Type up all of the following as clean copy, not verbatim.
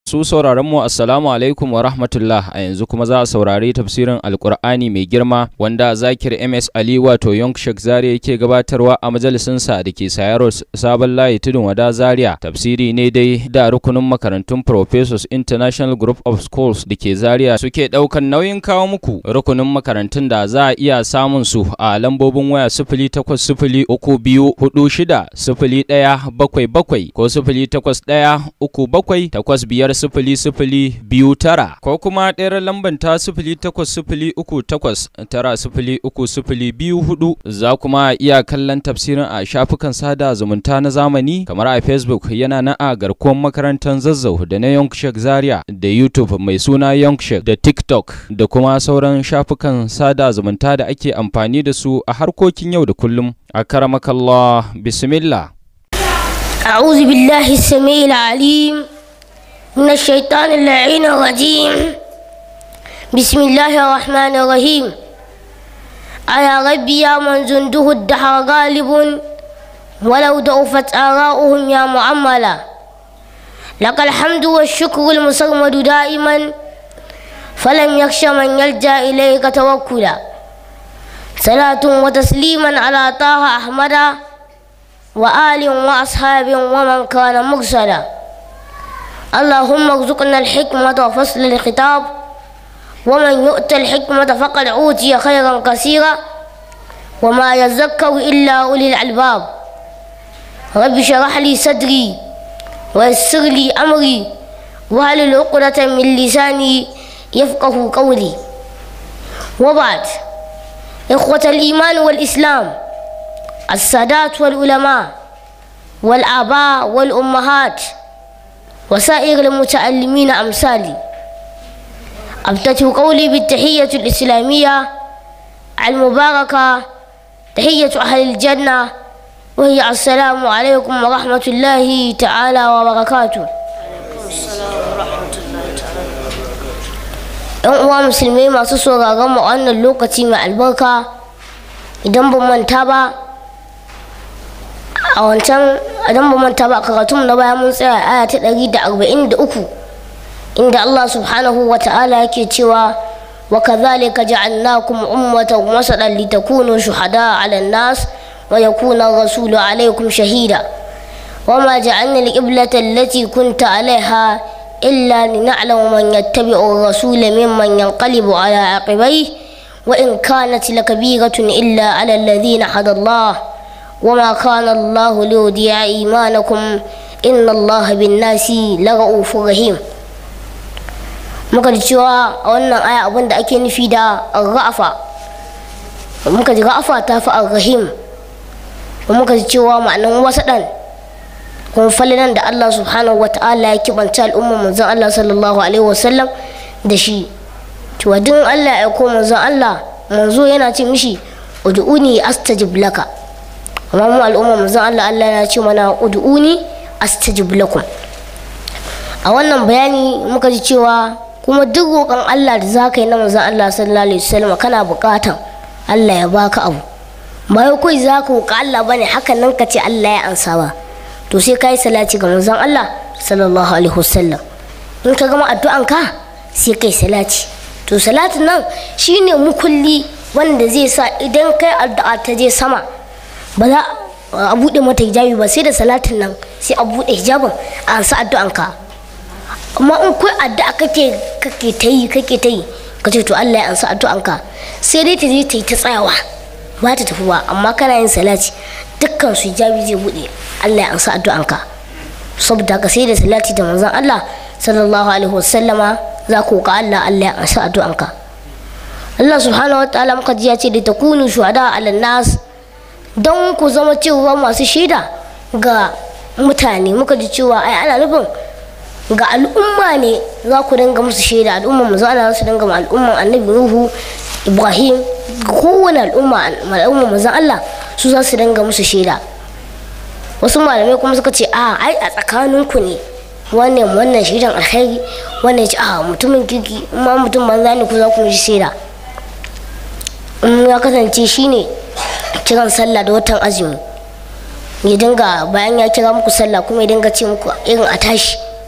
Su sauraron mu assalamu alaikum wa rahmatullah. A yanzu kuma za a saurari tafsirin Alkur'ani mai girma wanda Zakir MS Ali wato Young Sheikh Zaria yake gabatarwa a majalisinsa da ke Sayaro Sabon Layi Tudun Wada Zaria. Tafsiri ne dai da rukunin makarantun Professors International Group of Schools da ke Zaria suke daukan nauyin kawo muku. Rukunin makarantun da za a iya samun su a lambobin waya 0803460177 ko 0813785029 ko kuma ɗayar lambar ta 0803890302 za kuma iya kallon tafsirin a shafukan sada zumunta na zamani kamar a Facebook yana na a garkuwar makarantar Zazzau da na Young Sheikh Zaria da YouTube mai suna Young Sheikh da TikTok da kuma sauran shafukan sada zumunta da ake amfani da su a harkokin yau da kullum. Akramakallah, bismillah. أعوذ بالله السميع العليم من الشيطان اللعين الرجيم. بسم الله الرحمن الرحيم. على ربي يا من جنده الدهر غالب ولو ضعفت آراؤهم يا معملا. لك الحمد والشكر المصمد دائما فلم يخش من يلجأ إليك توكلا. صلاة وتسليما على طه أحمد وآل وأصحاب ومن كان مرسلا. اللهم ارزقنا الحكمة وفصل الخطاب ومن يؤت الحكمة فقد أوتي خيرا كثيرا وما يذكر إلا أولي الألباب. رب اشرح لي صدري ويسر لي أمري واحلل عقدة من لساني يفقه قولي. وبعد، إخوة الإيمان والإسلام، السادات والعلماء والآباء والأمهات وسائر المتعلمين أمثالي، أبتدئ قولي بالتحية الإسلامية المباركة، تحية أهل الجنة، وهي السلام عليكم ورحمة الله تعالى وبركاته. ‘Yan uwa musulmai masu sauraron mu wannan lokaci mai albarka, idan ban manta ba a karatunmu na baya mun tsaya aya ta 143 inda Allah subhanahu wa ta'ala yake cewa wa kadhalika ja'alnakum ummatan wasatan litakunu shuhada'a 'alan nas wa yakuna ar-rasulu 'alaykum shahida wa ma ja'alna al-qiblata allati kunta 'alayha illa lina'lama man yattabi'u ar-rasula mimman yanqalibu 'ala 'aqibayhi wa in kanat lakabiratun illa 'ala alladhina hada Allah وما كان الله ليضيع إيمانكم إن الله بالناس لرؤوف رحيم. muka ji cewa a wannan aya abin da ake nufi da ar-ra'fa, muka ji ra'fa ta fi ar-rahim, muka ji cewa ma'anan wasaɗan kuma falilan da Allah subhanahu wata'ala ya kibanta al'ummar manzon Allah sallallahu alaihi wasallam da shi. To din Allah ya aiko manzon Allah, manzo yana ce mishi ud'uni astajib laka. amma mu al'umma manzon Allah ya ce mana ud'uni astajib lakum. A wannan bayani muka ji cewa kuma duk roƙon Allah da zaka yi na manzon Allah sallallahu alaihi wasallam kana buƙatan Allah ya baka abu, ba wai kai zaka roƙa Allah bane haka nan ka ce Allah ya ansa ba. To sai kai salati ga manzon Allah sallallahu alaihi wasallam. In ka gama addu'anka sai kai salati. To salatin nan shine mukulli wanda zai sa idan kai addu'a ta je sama ba za a buɗe mata hijabi ba, sai da salatin nan sai a buɗe hijabin a ansa addu'anka. Amma in kai addu'a kake ta yi ka ce to Allah ya ansa addu'anka, sai dai ta je ta yi ta tsayawa ba ta tafi ba, amma kana yin salati dukkan su hijabi zai buɗe Allah ya ansa addu'anka. Saboda haka sai da salati da manzon Allah sallallahu alaihi wasallama za ku ka Allah ya ansa addu'anka. Allah subhanahu wataala muka ji ya ce da takunu shuhada ala nas, don ku zama cewa masu shaida ga mutane. Muka ji cewa ai ana nufin ga al'umma ne za ku dinga musu shaida. Al'umman manzo Allah za su dinga ma al'umman annabi Nuhu, Ibrahim, kowane al'umman manzo Allah su za su dinga musu shaida. Wasu malamai kuma suka ce ai a tsakaninku ne wannan shaidan alkhairi, wannan ya ce mutumin kirki, amma mutum banza ne ku za ku mishi shaida. In ya kasance shine kiran sallah da watan azumi, ya dinga bayan ya kira muku sallah kuma ya dinga ce muku irin a tashi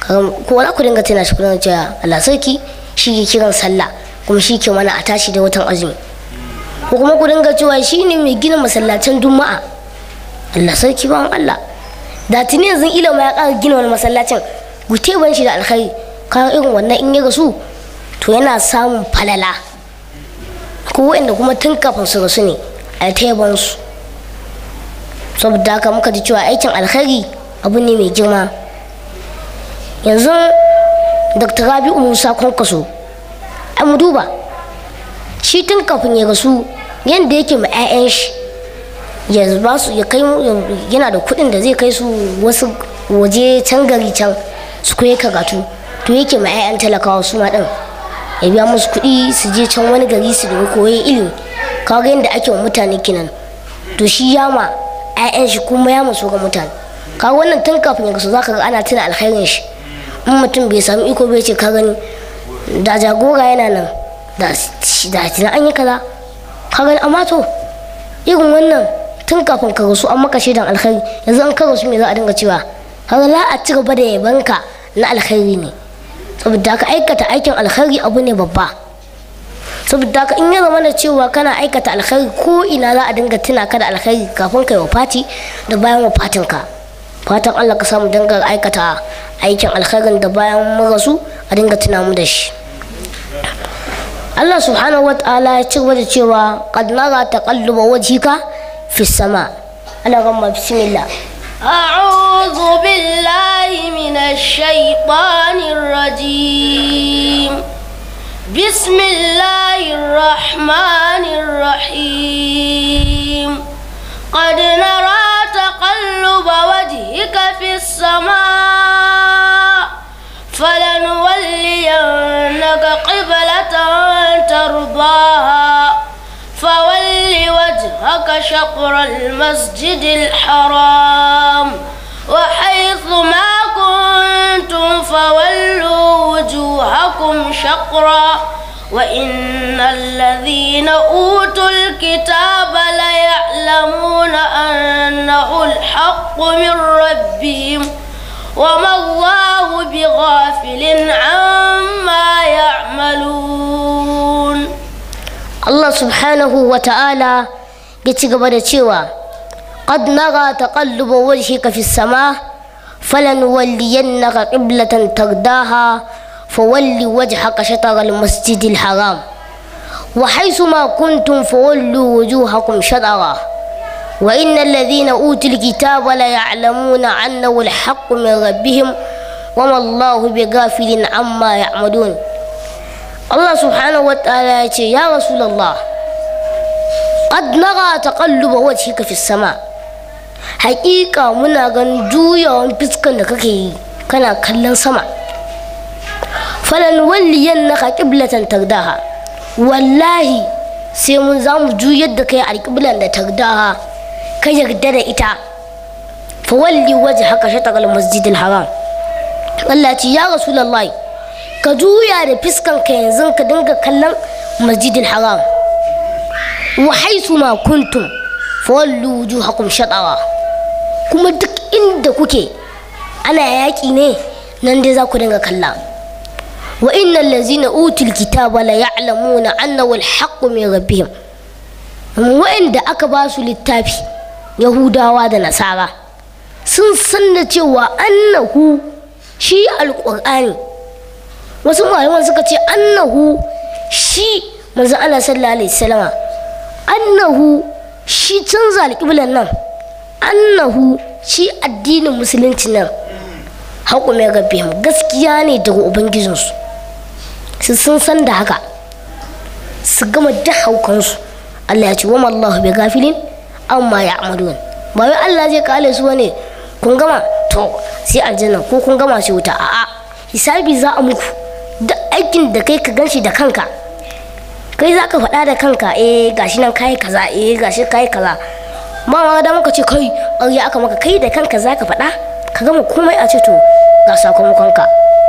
ko za ku dinga tana shi kuna cewa Allah sarki shi ke kiran sallah kuma shi ke mana a tashi da watan azumi, ko kuma ku dinga cewa shi ne mai gina masallacin juma'a. Allah sarki ba Allah, da tuni yanzu ilima ya ƙara gina wani masallacin gute ban shi da alkhairi. Kaga irin wannan in ya rasu to yana samun falala, ko wanda kuma tun kafin su rasu ne a taiban su. Saboda haka muka ji cewa aikin alkhairi abu ne mai girma. Yanzu Dr. Rabi'u Musa Kwankwaso ai mu duba shi tun kafin ya rasu yanda yake ma 'ya'yan shi ya ba su, ya kai, yana da kuɗin da zai kai su wasu waje can gari can su koyi karatu, to yake ma 'ya'yan talakawa su ma ɗin ya biya musu kuɗi su je can wani gari su da koyi ilimi. Kaga yadda ake wa mutane kenan, to shi ya ma 'ya'yan shi kuma ya maso ga mutane. Kaga wannan tun kafin ya rasu zaka ga ana tuna alkhairin shi. In mutum bai samu iko bai ce ka gani da jagora yana nan da an yi kaza, ka gani. Amma to irin wannan tun kafin ka rasu an maka shaidan alkhairi, yanzu an ka rasu me za a dinga cewa? Kaga la a ci gaba da yabanka na alkhairi ne. Saboda haka aikata aikin alkhairi abu ne babba. Saboda haka in ya zama da cewa kana aikata alkhairi ko ina za a dinga tuna ka da alkhairi kafin kai wafati da bayan wafatinka. Fatan Allah ka samu dinga aikata aikin alkhairin da bayan mun rasu a dinga tuna mu da shi. Allah subhanahu wataala ya ci gaba da cewa qad nara taqalluba wajhika fi sama. Allah gamma bismillah. A'udhu billahi minash shaitanir rajim. Bismillahir rahmanir rahim. Qad nara taqalluba wajhika fi sama. فلنولينك قبلة ترضاها فول وجهك شطر المسجد الحرام وحيث ما كنتم فولوا وجوهكم شطرا وإن الذين أوتوا الكتاب ليعلمون أنه الحق من ربهم وما الله بغافل عما يعملون. Allah subhanahu wa ta'ala ya ci gaba da cewa qad nara taqalluba wajhika fi sama falanwalliyannaka qiblatan tardaha fawalli wajhaka shatara al-masjidil haram wa haythu ma kuntum fawallu wujuhakum shatara وإن الذين أوتوا الكتاب ليعلمون أنه الحق من ربهم وما الله بغافل عما يعملون. الله سبحانه وتعالى يا رسول الله قد نرى تقلب وجهك في السماء. حقيقة منا غن جويا وانفسكن دكاكي كان كلن سما فلنولينك قبلة ترضاها والله sai mun za mu juyar da kai alƙiblan da tardaha ka yarda da ita fa walli wajhaka shatr al-masjid al-haram. Allah ce ya rasulullahi ka juya da fiskan ka yanzu ka dinga kallon masjid al-haram wa haythu ma kuntum fa wallu wujuhakum shatra, kuma duk inda kuke ana yaƙi ne nan dai za ku dinga kalla. wa innal ladzina utul kitaba la ya'lamuna annahu al-haqqu min rabbihim, wa'inda aka ba su littafi yahudawa da nasara sun san da cewa annahu shi alqur'ani, wasu malaman suka ce annahu shi manzo Allah sallallahu alaihi wasallam, annahu shi canza alƙiblan nan, annahu shi addinin musulunci nan haqqu min rabbihim gaskiya ne daga ubangijinsu. Sun san da haka su gama da haukansu. Allah ya ce wa mallahu bi gafilin amma ya'malun. Ba wai Allah zai kale su ne kun gama to sai aljanna ko kun gama sai wuta, a'a hisabi za a muku. Duk aikin da kai ka ganshi da kanka, kai za ka faɗa da kanka gashi nan kai kaza gashi kai kaza, ba ma da muka ce kai ƙarya aka maka, kai da kanka za ka faɗa ka gama komai a ce to ga sakamakonka.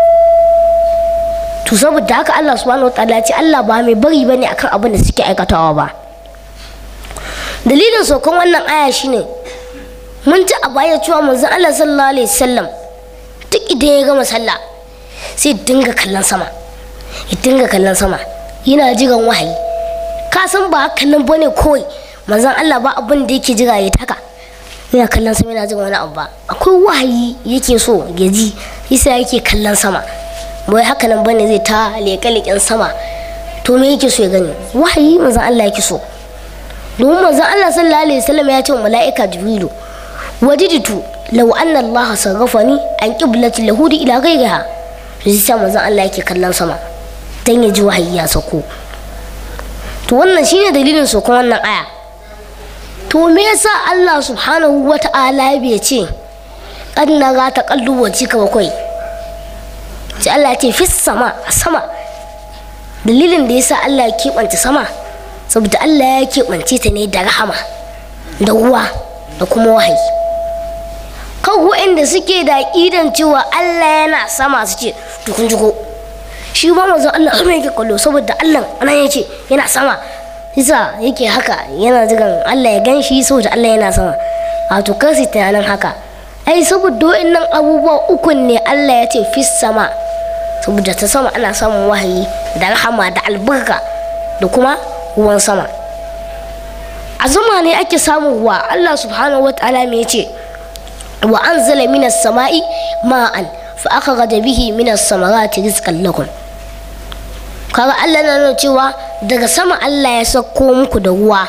To saboda haka Allah subhanahu wataala ce Allah ba mai bari bane akan abin da suke aikatawa ba. Dalilin saukan wannan aya shine mun ji a baya cewa manzon Allah sallallahu alaihi wasallam duk idan ya gama sallah sai dinga kallon sama, ya dinga kallon sama yana jiran wahayi. Ka san ba hakan nan bane kawai manzon Allah ba abin da yake jira ya taka yana kallon sama yana jiran wani abu ba, akwai wahayi yake so ya ji yasa yake kallon sama. Bai haka nan bane zai ta leƙe-leƙen sama, to me yake so ya gani? Wahayi manzon Allah yake so. domin manzon Allah sallallahu alaihi wasallam ya ce wa mala'ika Jibrilu wajiditu law anna Allah sarrafani an qiblati lahudi ila ghayriha. Sai manzon Allah yake kallon sama dan ya ji wahayi ya sako. To wannan shine dalilin sokon wannan aya. To me yasa Allah subhanahu wata'ala bai ce qad naga taqallubu wajhika bakwai, sai Allah ya ce fis sama, a sama. Dalilin da yasa Allah ya keɓance sama saboda Allah ya keɓance ta ne da rahama da ruwa da kuma wahayi. Kan waɗanda suke da aƙidan cewa Allah yana sama su ce to kun ji ko shi ba manzon Allah sama yake kallo saboda Allah anan yake yana sama, yasa yake haka yana jiran Allah ya gan shi saboda Allah yana sama. A to kar su tunanin haka, ai saboda waɗannan abubuwa ukun ne Allah ya ce fis sama, saboda ta sama ana samun wahayi da rahama da albarka da kuma ruwan sama. A zama ne ake samun ruwa. Allah subhanahu wa ta'ala me yace wa anzala minas sama'i ma'an fa akhraja bihi minas samarati rizqan lakum. Kaga Allah na nuna cewa daga sama Allah ya sako muku da ruwa,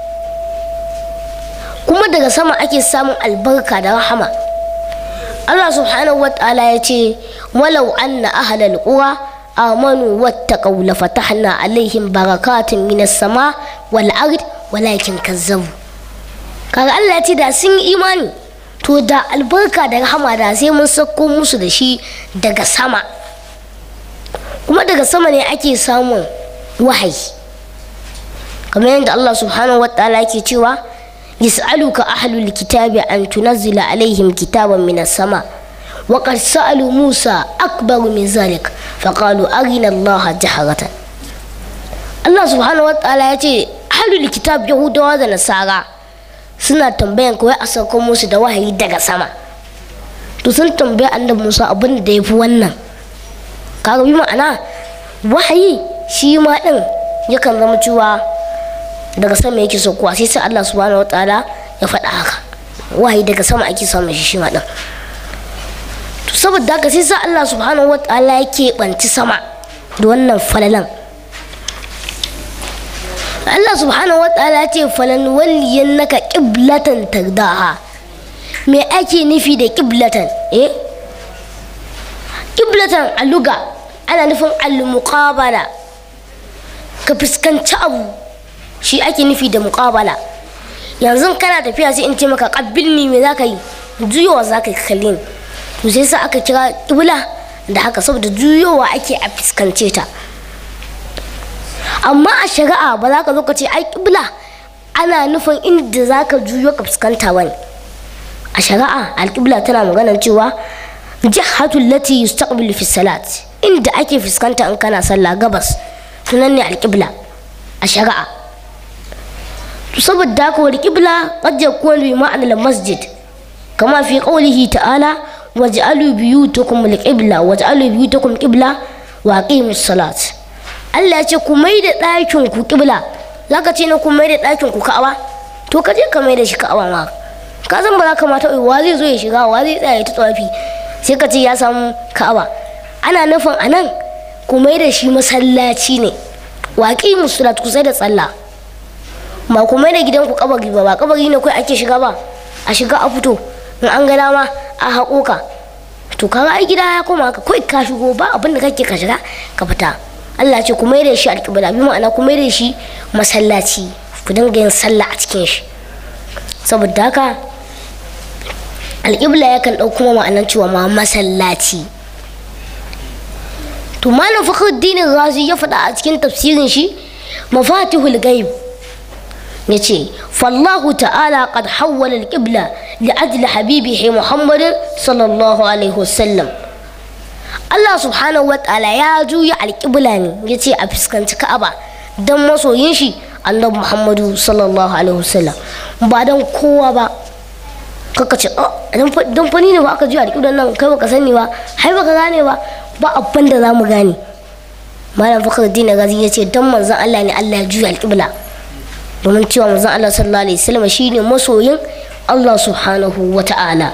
kuma daga sama ake samun albarka da rahama. Allah subhanahu wa ta'ala yace walau anna ahlal qura amanu wattaqaw la fatahna alaihim barakatin minas sama wal ard walakin kazzabu. Kaga Allah ya ce da sun imani to da albarka da rahama da sai mun sako musu da shi daga sama, kuma daga sama ne ake samun wahayi. Kamar yadda Allah subhanahu wa ta'ala yake cewa yas'aluka ahlul kitabi an tunazzila alaihim kitaban minas sama وقد سألوا موسى أكبر من ذلك فقالوا أرنا الله جهرة. الله سبحانه وتعالى يقول أهل الكتاب يهود ونصارى suna tambayan kawai a sauko musu da wahayi daga sama. To sun tambaya annabi Musa abin da ya fi wannan. Kaga bi ma'ana wahayi shi ma din yakan zama cewa daga sama yake saukowa, sai Allah subhanahu wataala ya faɗa haka, wahayi daga sama ake samun shi ma din. To saboda haka sai sa Allah subhanahu wataala yake banci sama da wannan falalan. Allah subhanahu wataala ce falan waliyannaka qiblatan tardaha. Me ake nufi da qiblatan? Qiblatan a lugha ana nufin al-muqabala, ka fuskanci abu shi ake nufi da muqabala. Yanzu kana tafiya sai in ce maka qabbilni, me zaka yi? Juyowa zaka kalle ni. To sai sa aka kira qibla da haka saboda juyowa ake a fuskance ta. Amma a shari'a ba za ka zo ka ce ai qibla ana nufin inda za ka juyo ka fuskanta bane. A shari'a al-qibla tana magana cewa jihatul lati yustaqbilu fi salat, inda ake fuskanta in kana sallah gabas, tunan ne al-qibla a shari'a. To saboda haka wal qibla qad yakunu bi ma'na al-masjid kama fi qawlihi ta'ala waj'alu biyutakum al-qibla waj'alu biyutakum qibla wa aqimus salat. Allah ya ce ku mai da ɗakin ku ƙibla. Za ka ce na ku mai da ɗakin ku ka'aba? To ka je ka mai da shi ka'aba ma. Ka san ba za ka mata wa zai zo ya shiga, wa zai tsaya ta tsawafi sai ka ce ya samu ka'aba. Ana nufin anan ku mai da shi masallaci ne. Waƙi musulat ku sai da tsalla. Ma ku mai da gidan ku kabari ba kabari ne kai ake shiga ba. A shiga a fito in an ga dama a haƙo ka. To kaga ai gida ya koma ka kai ka shigo ba abin da kake ka shiga ka fita. Allah ce ku mai da shi alƙibla, bi ma'ana ku mai da shi masallaci, ku dinga yin sallah a cikin shi. Saboda haka alƙibla yakan ɗau kuma ma'anar cewa ma masallaci. To Malam Fakhruddin Razi ya faɗa a cikin tafsirin shi Mafatihul Ghaib yace fallahu ta'ala qad hawwala al-qibla li ajli habibihi Muhammadin sallallahu alaihi wasallam. Allah subhanahu wataala ya juya alƙibla ne ya ce a fuskanci Ka'aba don masoyin shi annabi Muhammadu sallallahu alaihi wasallam, ba don kowa ba. kaka ce don fani ne ba aka juya alƙiblar nan kai baka sani ba hai baka gane ba abin da za mu gane. Malam Fakhruddin Razi ya ce don manzon Allah ne Allah ya juya alƙibla, domin cewa manzon Allah sallallahu alaihi wasallam shine masoyin Allah subhanahu wa ta'ala.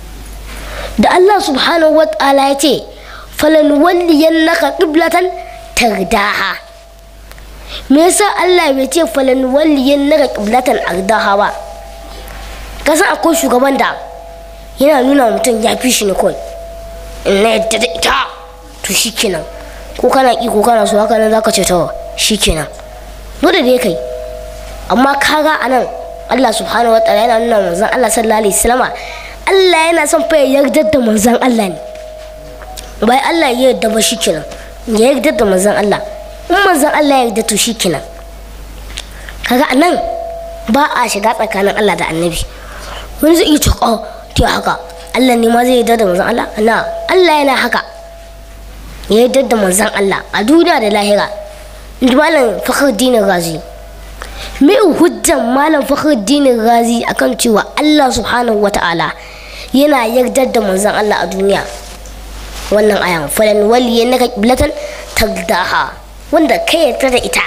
Da Allah subhanahu wa ta'ala ya ce falan walliyannaka qiblatan tardaha, me yasa Allah bai ce falan walliyannaka qiblatan ardaha ba? Kasan akwai shugaban da yana nuna mutum ya fi shi ne kawai, in na yadda da ita to shikenan, ko kana ki ko kana so haka nan zaka ce to shikenan dole da kai. Amma kaga anan Allah subhanahu wa ta'ala yana nuna manzon Allah sallallahu alaihi wasallama Allah yana son fa ya yarda da manzon Allah ne, bai Allah ya yarda ba shikenan ya yarda da manzon Allah, in manzon Allah ya yarda to shikenan. Kaga anan ba a shiga tsakanin Allah da annabi. Wani zai iya cewa ta haka Allah ne ma zai yarda da manzon Allah? Na, Allah yana haka ya yarda da manzon Allah a duniya da lahira. Malam Fakhruddin Razi, me hujjan Malam Fakhruddin Razi akan cewa Allah subhanahu wata'ala yana yarda da manzon Allah a duniya? Wannan ayan falan waliyannaka qiblatan tardaha, wanda kai yarda da ita.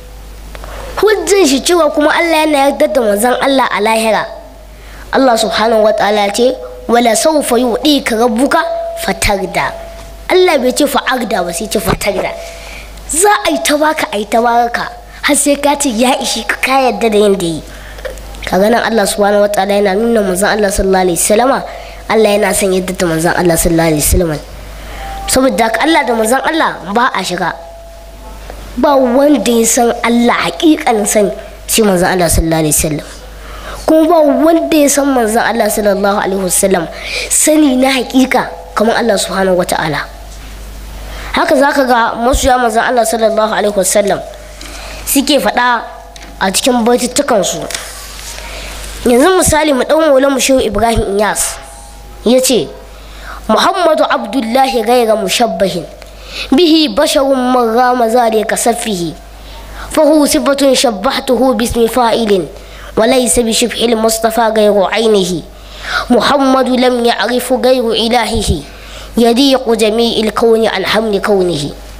Hujjan shi cewa kuma Allah yana yarda da manzon Allah a lahira. Allah subhanahu wa ta'ala ce wala sawfa yu'tika rabbuka fatarda. Allah bai ce fa'arda ba, sai ce fatarda. Za a yi ta baka har sai ka ce ya ishi ka yarda da yanda yi. Kaga nan Allah subhanahu wa ta'ala yana nuna manzon Allah sallallahu alaihi wasallama Allah yana son yadda da manzon Allah sallallahu alaihi wasallama. Saboda haka Allah da manzon Allah ba a shiga, ba wanda ya san Allah hakikanin sani shi manzon Allah sallallahu alaihi wasallam, kuma ba wanda ya san manzon Allah sallallahu alaihi wasallam sani na hakika kamar Allah subhanahu wata'ala. Haka zaka ga masoya manzon Allah sallallahu alaihi wasallam suke faɗa a cikin baitutukan su. Yanzu misali mu dau Maulana Shehu Ibrahim Inyas yace Muhammadu Abdullahi ghayra mushabbahin bihi basharun marrama zalika safihi fahu sifatun shabbahtuhu bismi fa'ilin وليس بشبه المصطفى غير عينه محمد لم يعرف غير إلهه يضيق جميع الكون عن حمل كونه.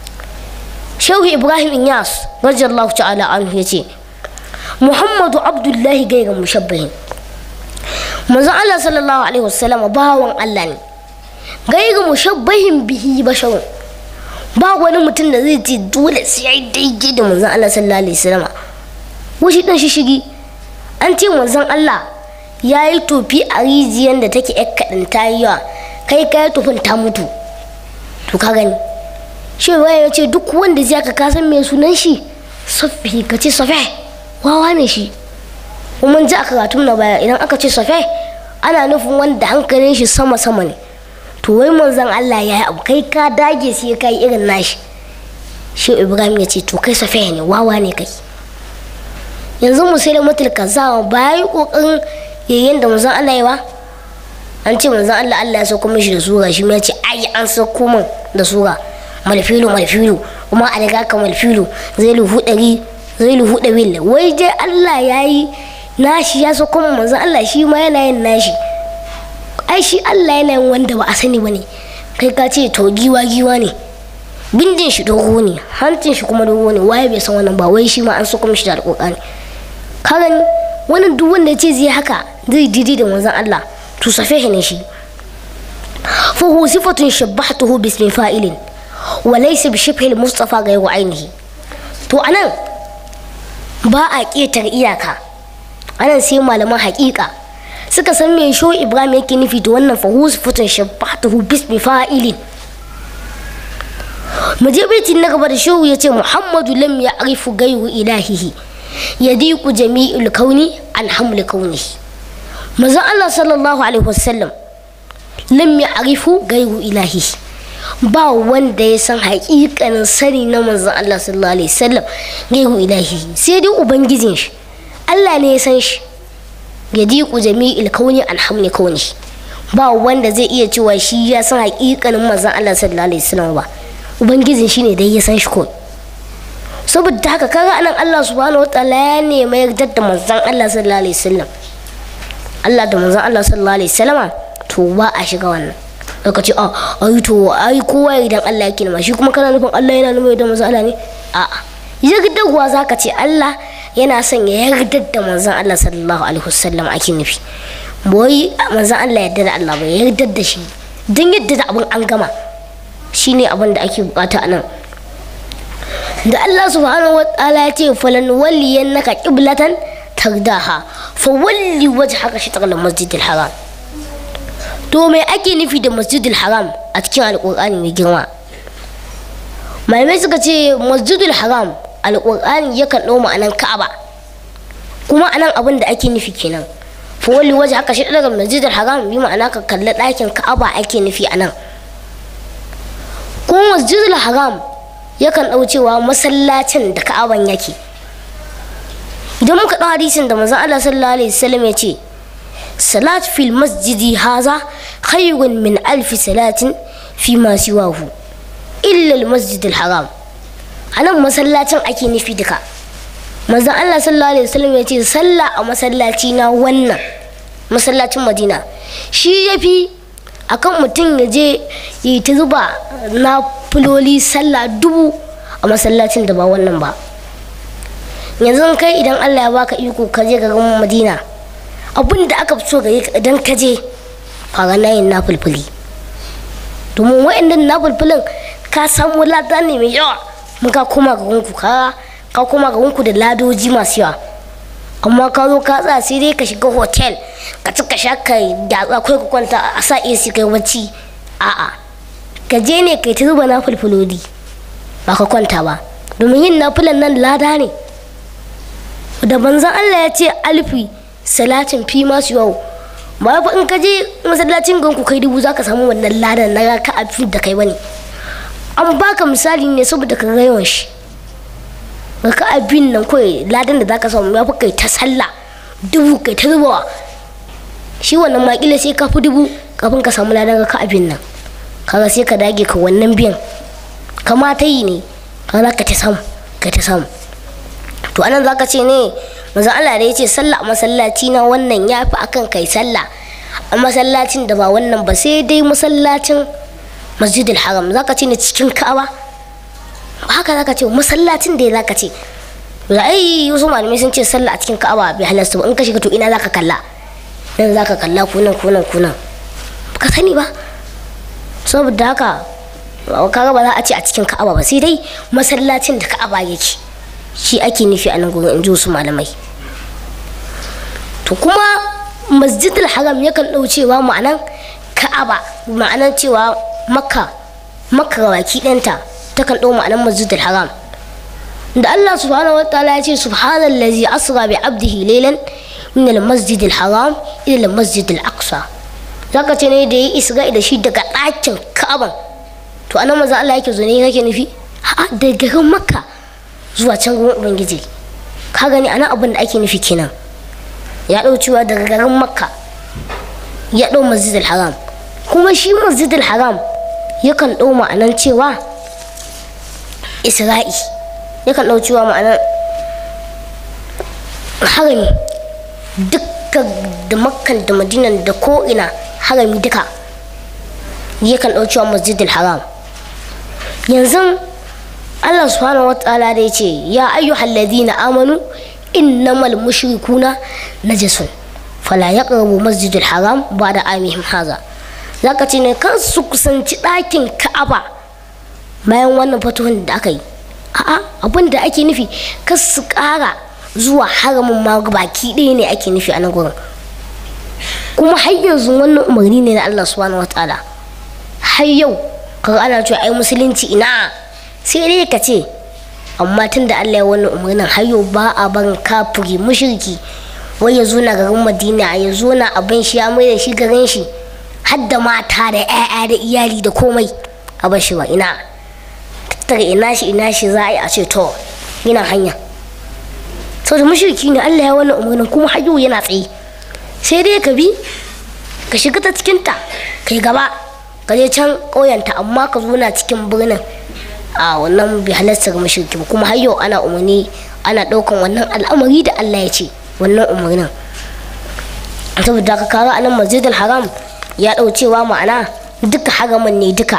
شيخ إبراهيم إنياس رضي الله تعالى عنه يتي محمد عبد الله غير مشبه. manzon Allah sallallahu alaihi wasallam bawan Allah ne, غير مشبه به بشر, ba wani mutum da zai ce dole sai daidai da manzon Allah sallallahu alaihi wasallam. Washi dan shishigi an ce manzon Allah ya yi tofi a rijiyar da take yar kaɗan ta yi yawa, kai ka yi tofin ta mutu. To ka gani shi ya ce duk wanda zai ka san mai sunan shi safi, ka ce safi wawa ne shi. kuma ji a karatun na baya idan aka ce safi ana nufin wanda hankalin shi sama sama ne. To wai manzon Allah ya yi abu kai ka dage sai ka yi irin nashi. Shi Ibrahim ya ce to kai safi ne, wawa ne kai. Yanzu Musailamatul Kazzab ba yi kokarin yayin da manzon Allah ya ba, an ce manzon Allah ya sauko mishi da sura, shi ya ce ai an sauko min da sura malfilu kuma a daga ka malfilu zai luhu ɗari wai dai Allah ya yi nashi ya sauko min manzon Allah shi ma yana yin nashi. Ai shi Allah yana yin wanda ba a sani ba ne, kai ka ce to giwa ne, bindin shi dogo ne, hancin shi kuma dogo ne, waye bai san wannan ba, wai shi ma an sauko mishi da alƙur'ani. Kagan wani duk wanda ya ce zai haka zai didi da manzon Allah to safihi ne shi. fa huwa sifatun shabbahtuhu bismi fa'ilin wa laysa bi shibhi al-mustafa ghayru ainihi. To anan ba a ƙetar iyaka, anan sai malaman haƙiƙa suka san me Shehu Ibrahim yake nufi da wannan fa huwa sifatun shabbahtuhu bismi fa'ilin. Mujabbatin na gaba da Shehu yace Muhammadu lam ya'rifu ghayru ilahihi yadiku jami'ul kauni an hamli kaunihi. Manzon Allah sallallahu alaihi wasallam lam ya'rifu ghayru ilahihi, ba wanda ya san haƙiƙanin sani na manzon Allah sallallahu alaihi wasallam ghayru ilahihi, sai dai ubangijin shi Allah ne ya san shi. Yadiku jami'ul kauni an hamli kaunihi, ba wanda zai iya cewa shi ya san haƙiƙanin manzon Allah sallallahu alaihi wasallam ba, ubangijin shi ne dai ya san shi ko. Saboda haka kaga anan Allah subhanahu wataala ya nemi yardar da manzon Allah sallallahu alaihi wasallam. Allah da manzon Allah sallallahu alaihi wasallama to ba a shiga wannan ka ce ai to ai kowa idan Allah yake nema shi kuma kana nufin Allah yana nuna da manzon Allah ne a'a yardarwa zaka ce Allah yana son ya yarda da manzon Allah sallallahu alaihi wasallam ake nufi boye manzon Allah yarda da Allah ba yarda da shi dan yadda da abin an gama shine abin da ake bukata anan da Allah subhanahu wataala ya ce falan waliyannaka qiblatan tardaha fa walli wajhaka shatr al-masjidil haram to me ake nufi da masjidil haram a cikin alqur'ani mai girma malamai suka ce masjidil haram alqur'ani yakan dau ma'anan ka'aba kuma anan abin da ake nufi kenan fa walli wajhaka shatr al-masjidil haram bi ma'ana ka kalla dakin ka'aba ake nufi anan kuma masjidil haram yakan ɗaucewa masallacin da ka'aban yake idan muka ɗau hadisin da manzon Allah sallallahu alaihi wasallam ya ce salat fil masjidi haza khayrun min alfi salatin fi ma siwahu illa al masjid al haram anan masallacin ake nufi duka manzon Allah sallallahu alaihi wasallam ya ce sallah a masallaci na wannan masallacin Madina shi yafi akan mutum ya je yi ta zuba na fuloli sallah 1000 a masallacin da ba wannan ba yanzu kai idan Allah ya baka iko ka je garin Madina abin da aka so gare ka idan ka je fara nayin na fulfuli domin wa'annan na fulfulin ka samu lada ne mai yawa mun ka koma garin ku ka koma garin ku da ladoji masu yawa amma ka zo ka tsaya sai dai ka shiga hotel ka ci ka sha ka datsa kai ka kwanta a sa AC kai bacci a'a ka je ne kai ta zuba na fulfulodi ba ka kwanta ba domin yin nafilan nan lada ne da manzon Allah ya ce alfi salatin fi masu yau ba fa in ka je masallacin ganku kai 1000 zaka samu wannan ladan na ka afi da kai bane an baka misali ne saboda ka ga yawan shi ka abin nan kawai ladan da zaka samu ya fi kai ta sallah 1000 kai ta zubawa shi wannan makila sai ka fi 1000 kafin ka samu ladan ka abin nan kaga sai ka dage ka wannan biyan kamata yi ne kaga ka ta samu to anan zaka ce ne manzo Allah da yace sallah a masallaci na wannan yafi akan kai sallah a masallacin da ba wannan ba sai dai masallacin Masjidil Haram zaka ce ne cikin Ka'aba haka zaka ce masallacin da zaka ce ai wasu malamai sun ce sallah a cikin Ka'aba bai halasta ba in ka shiga to ina zaka kalla nan zaka kalla kunan ka sani ba saboda haka kaga ba za a ce a cikin Ka'aba ba sai dai masallacin da Ka'aba yake shi ake nufi a nan gurin in ji wasu malamai to kuma Masjidil Haram yakan ɗaucewa ma'anan Ka'aba ma'anan cewa Makka baki ɗanta takan ɗau ma'anan Masjidil Haram da Allah subhanahu wataala ya ce subhanallazi asra bi abdihi laylan min al-masjidil haram ila al-masjidil aqsa zaka ce ne da yi isra'i da shi daga ɗakin Ka'aban to anan manzo Allah yake zo ne yake nufi daga garin Makka zuwa can gurin Ubangiji ka gani anan abin da ake nufi kenan ya ɗau cewa daga garin Makka ya ɗau Masjidil Haram kuma shi Masjidil Haram yakan ɗau ma'anan cewa Isra'i yakan ɗau cewa ma'anan harami dukkan da Makkan da Madinan da ko'ina harami duka yakan ɗau cewa Masjidil Haram yanzu Allah subhanahu wataala da yace ya ayyuhal ladina amanu innamal mushrikuna najasun fala yaqrabu Masjidil Haram ba'da amihim haza zaka ce ne kan su kusanci ɗakin Ka'aba bayan wannan fatuhun da aka yi abin da ake nufi kan su ƙara zuwa haramin ma baki ɗaya ne ake nufi a nan gurin kuma har yanzu wannan umarni ne na Allah subhanahu wataala har yau kaga ana cewa ai musulunci ina sai dai ka ce amma tun da Allah ya wannan umarnin har yau ba a barin kafiri mushriki wai ya zo na garin Madina ya zo na abin shi ya mai da shi garin shi har da mata da 'ya'ya da iyali da komai a bar shi ba ina tattara ina shi za a yi a ce to yana hanya saboda mushriki ne Allah ya wannan umarnin kuma har yau yana tsaye sai dai ka bi ka shiga ta cikinta kai gaba ka je can ƙauyenta amma ka zo na cikin birnin a wannan bai halarta ga mushriki ba kuma har yau ana umarni ana ɗaukan wannan al'amari da Allah ya ce wannan umarnin saboda ka kaga anan masjidil haram ya dau cewa ma'ana duka haramin ne duka.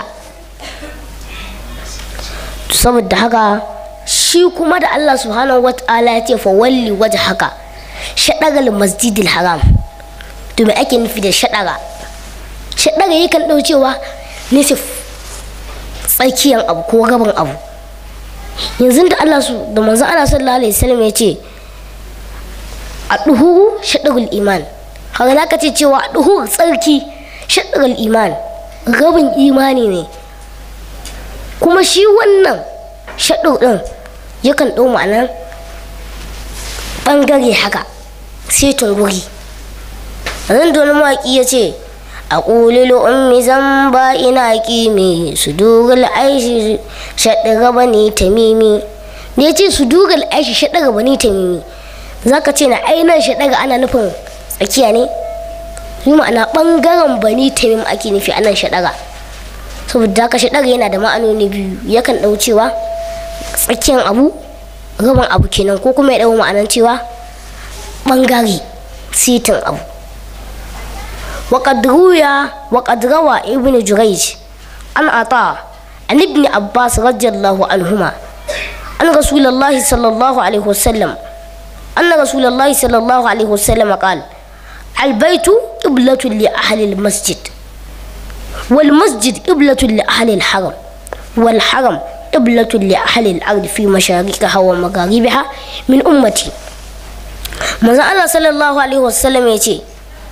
Saboda haka shi kuma da Allah subhanahu wata'ala ya ce fa walli wajhaka shadagal masjidil haram, to me ake nufi da shadaga? Shadaga yakan dau cewa nisif tsakiyan abu ko gaban abu. Yanzu da Allah da manzon Allah sallallahu alaihi wasallam ya ce aduhu shadagul iman, haka zaka ce cewa aduhu tsarki shadagul iman, rabin imani ne. Kuma shi wannan shaɗu ɗin yakan ɗau ma'anar ɓangare haka sai tunguri. Zan da wani mawaƙi ya ce a ƙulilu ummi zamba ina ƙimi su dugal aishi shaɗaga bani tamimi. Da ya ce su dugal aishi shaɗaga bani tamimi, za ka ce na ainihin shaɗaga ana nufin tsakiya ne, yi ma'ana ɓangaren bani tamim ake nufi anan shaɗaga. Saboda haka shaɗaga yana da ma'anoni biyu, yakan ɗau cewa tsakiyar abu gaban abu kenan, ko kuma ya ɗau ma'anan cewa ɓangare sitin abu. وقد روى ابن جريج عن عطاء عن ابن عباس رضي الله عنهما أن رسول الله صلى الله عليه وسلم قال البيت قبلة لأهل المسجد والمسجد قبلة لأهل الحرم والحرم قبلة لأهل الأرض في مشارقها ومغاربها من أمتي. ماذا الله صلى الله عليه وسلم يقول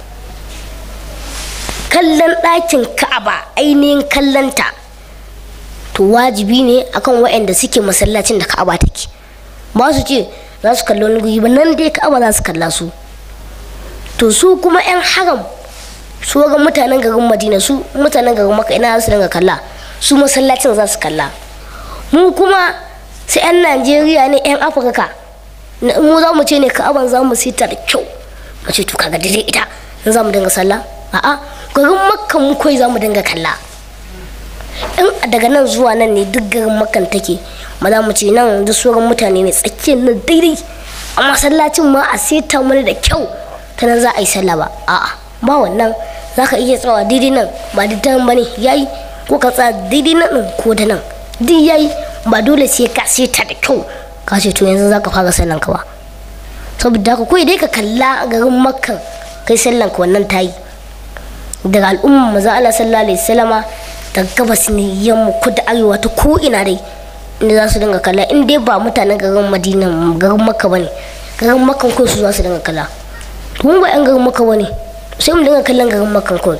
kallon ɗakin Ka'aba, ainihin kallonta to wajibi ne akan waɗanda suke masallacin da Ka'aba take. Ba su ce za su kalli wani guri ba, nan dai Ka'aba za su kalla su. To su kuma 'yan haram, su ga mutanen garin Madina, su mutanen garin Makka ina za su dinga kalla, su masallacin za su kalla. Mu kuma sai 'yan Najeriya ne, 'yan Afirka, mu za mu ce ne Ka'aban za mu sita da kyau, mu ce to kaga dai ita in za mu dinga sallah. A'a, garin Makka mu kai za mu dinga kalla. In daga nan zuwa nan ne duk garin Makkan take, ma za mu ce nan duk sauran mutane ne tsakiyar nan daidai, a masallacin ma a seta mana da kyau ta nan za a yi sallah ba. A'a, ba wannan, za ka iya tsawa daidai nan ba da nan ba ne yayi, ko ka tsaya daidai nan ko da nan duk yayi, ba dole sai ka seta da kyau ka ce to yanzu za ka fara sallan ka ba. Saboda haka kawai dai ka kalla garin Makkan kai sallan ka, wannan ta yi. Daga al'umma maza Allah sallallahu alaihi wasallama daga gabas ne, yamma, kudu, arewa, ta ko ina dai inda za su dinga kalla, in dai ba mutanen garin Madina garin Makka bane, garin Makka ko su za su dinga kalla. Mun ba yan garin Makka bane sai mu dinga kallon garin Makka ko.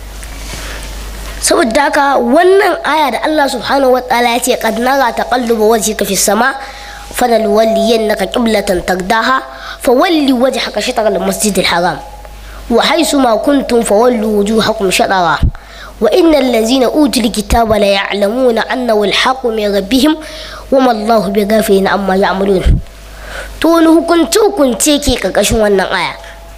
Saboda haka wannan aya da Allah subhanahu wa ta'ala ya ce qad nara taqalluba wajhika fis sama فلنولينك قبلة ترضاها فولي وجهك شطر المسجد الحرام وحيث ما كنتم فولوا وجوهكم شطرا وإن الذين أوتوا الكتاب ليعلمون أنه الحق من ربهم وما الله بغافل عما يعملون. to hukunce ke karkashin wannan aya,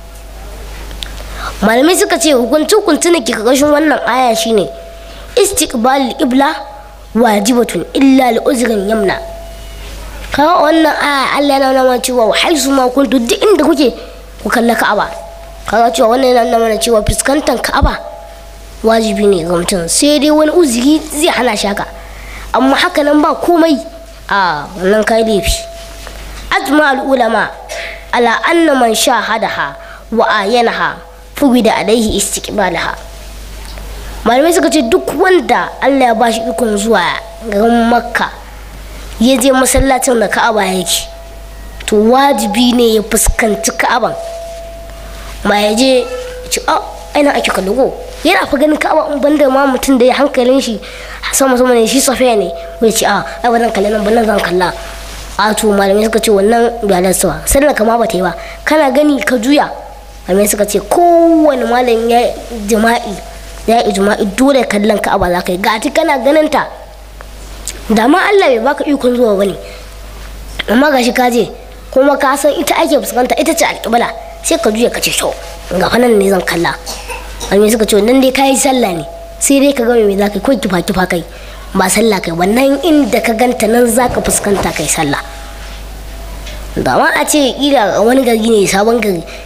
malamai suka ce hukunce ne ke karkashin wannan aya shine istiqbal qibla wajibatun illa li uzrin yamna. kawo wannan aya Allah yana nuna cewa haisu ma kuntu duk inda kuke ku kalla Ka'aba. kaga cewa wannan yana nuna cewa fuskantar Ka'aba wajibi ne ga mutum, sai dai wani uzuri zai hana shi haka, amma haka nan ba komai a wannan kai laifi. ajma al-ulama ala anna man shahadaha wa ayanaha fubida alaihi istiqbalaha. malamai suka ce duk wanda Allah ya bashi ikon zuwa garin Makka ya je masallacin da Ka'aba yake, to wajibi ne ya fuskanci Ka'aban, ma ya je ci aina ake kallo ko yana fa ganin Ka'aba, in banda ma mutum da ya hankalin shi sama ne, shi safiya ne wai ci ai wannan kallon nan zan kalla. to malamai suka ce wannan bai halarta, sallar kama ba ta yi ba, kana gani ka juya. malamai suka ce kowane malam ya ijma'i dole kallon Ka'aba za ka yi, gati kana ganin ta. da ma Allah bai baka ikon zuwa bane, amma gashi ka je kuma ka san ita ake fuskanta, ita ce alƙibla, sai ka juya ka ce to ga fannan ne zan kalla. malamai suka ce wannan dai kai sallah ne, sai dai ka ga me za ka yi, ko kifa kai ba sallah kai, wannan inda ka ganta nan za ka fuskanta kai sallah. da ma a ce ila wani gari ne sabon gari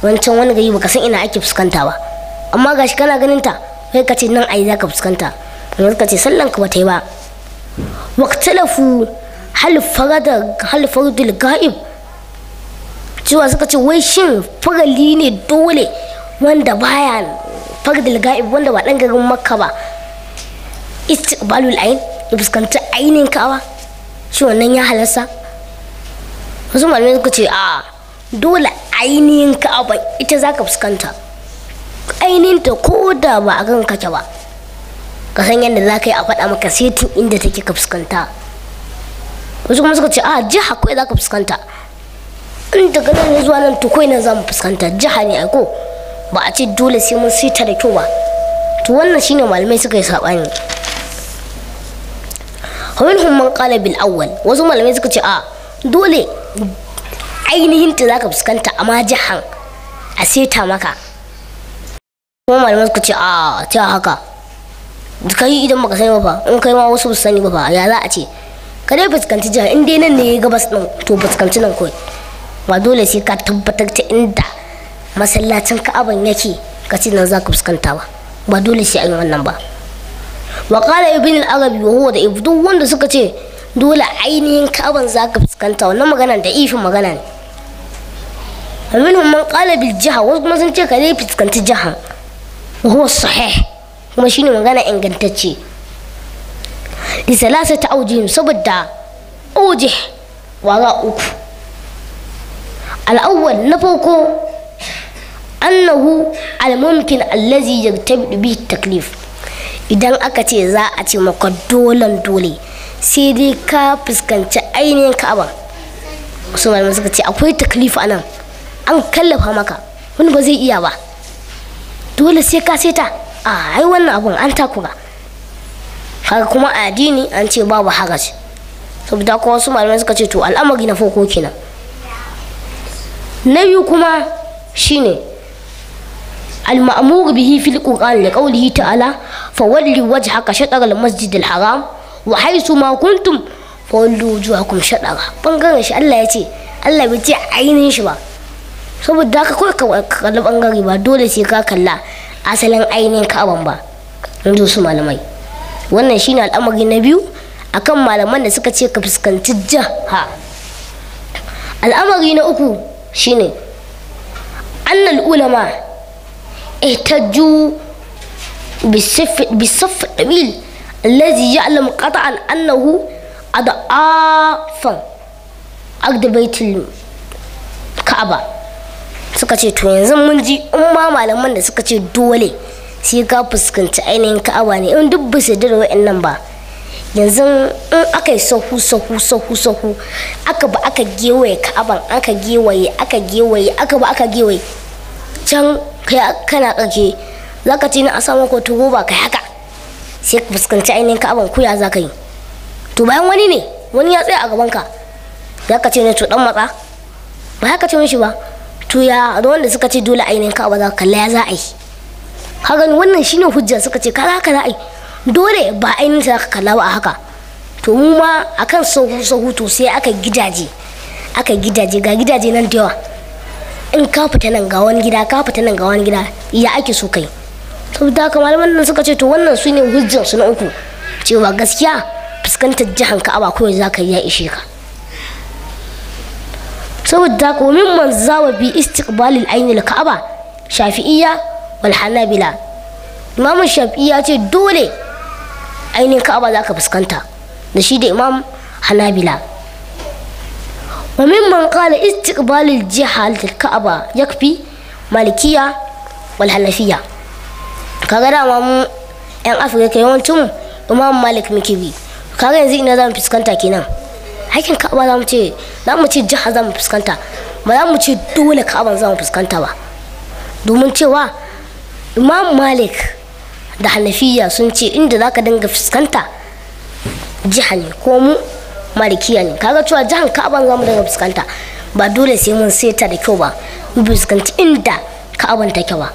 wancan wani gari baka san ina ake fuskanta ba, amma gashi kana ganin ta kai ka ce nan ai zaka fuskanta, wani ka ce sallan ka bata yi ba. waqtalafu hal faradul ga'ib, cewa suka ce wai shin farali ne dole wanda baya faradul ga'ib wanda ba dan garin Makka ba istiqbalul ayn ya fuskanta ainin Ka'aba, shi wannan ya halarsa? Wasu malamai suka ce a dole ainihin Ka'aba ita zaka fuskanta, ainihin ta ko da ba a kan kake ba, ka san yadda za ka yi a faɗa maka setin inda take ka fuskanta. Wasu kuma suka ce a jiha kawai za ka fuskanta, in daga nan zuwa nan to kawai nan za mu fuskanta, jiha ne aiko, ba a ce dole sai mun sita da kyau ba. To wannan shine malamai suka yi saɓani. ومنهم من قال بالأول, wasu malamai suka ce a dole ainihin ta zaka fuskanta amma jihan a seta maka. Kuma malamai suka ce a ta haka kai idan baka sani ba in kai ma wasu ba sani ba ya za a ce ka dai fuskanci jiha, in dai nan ne gabas din to fuskanci nan kawai, ba dole sai ka tabbatar ta inda masallacin Ka'aban yake ka ce nan zaka fuskanta ba dole sai an yi wannan ba. wa qala ibn al-arabi wa huwa da duk wanda suka ce dole ainihin Ka'aban zaka fuskanta, wannan magana da ifin magana ne. minhum man qala bil jiha, wasu kuma sun ce ka dai fuskanci jiha, wa huwa sahih, kuma shine magana ingantacce. li salasati awjih, saboda awjih wara uku. al-awwal na farko annahu al-mumkin allazi yartabi bihi taklif, idan aka ce za a ce maka dole sai dai ka fuskanci ainihin Ka'aba, su malamai suka ce akwai taklif anan, an kallafa maka, wani ba zai iya ba, dole sai ka seta a ai wannan abun an takura. haka kuma a addini an ce babu haraj, saboda ko wasu malamai suka ce to al'amari na farko kenan. na biyu kuma shine المأمور به في القرآن لقوله تعالى فولوا وجهك شطر المسجد الحرام وحيث ما كنتم فولوا وجوهكم شطره. bangaren shi Allah ya ce, Allah bai ce ainihin shi ba, saboda haka kawai ka kalli bangare ba dole sai ka kalla asalin ainihin Ka'aban ba, in ji su malamai. wannan shine al'amari na biyu akan malaman da suka ce ka fuskanci jiha. al'amari na uku shine annal ulama احتجوا بالصف الطويل الذي يعلم قطعا أنه أضعافا عقد بيت الكعبة. suka ce to yanzu mun ji in ma malaman da suka ce dole sai ka fuskanci ainihin Ka'aba ne, in duk ba su da wa'annan ba, yanzu in aka yi sahu aka gewaye Ka'aban, aka gewaye can kai kana kake zaka ce na a samu ko tugo ba kai haka sai ka fuskanci ainihin Ka'aban, kuya zaka yi. to bayan wani ya tsaya a gaban ka, zaka ce ne to dan matsa, ba haka ce mishi ba. to ya da wanda suka ce dole ainihin Ka'aba za ka kalla ya za a yi, haka wannan shine hujja, suka ce kaza za a yi dole ba ainihin za ka kalla ba a haka. to mu ma akan sahu to sai aka gidaje ga gidaje nan da yawa, in ka fita nan ga wani gida, ya ake so kai. saboda haka malaman nan suka ce to wannan su ne hujjar su na uku, cewa gaskiya fuskantar jihan Ka'aba kawai za ka yi ya ishe ka. saboda haka min man zawa bi istiqbalil ainil Ka'aba Shafi'iyya wal Hanabila, Imam Shafi'iyya ce dole ainihin Ka'aba za ka fuskanta, da shi da Imam Hanabila. وممن قال استقبال الجهة للكعبة يكفي مالكية والحنفية. kaga da mu yan Afirka yawancin Imam Malik muke bi, kaga yanzu ina zamu fuskanta kenan hakin Ka'aba, zamu ce jiha zamu fuskanta, ba za mu ce dole Ka'aban zamu fuskanta ba, domin cewa Imam Malik da Hanafiya sun ce inda zaka dinga fuskanta jiha ne, ko mu Malikiya ne, kaga cewa jihar Ka'aban zamu daga fuskanta, ba dole sai mun seta da kyau ba, mu fuskanci inda Ka'aban take ba.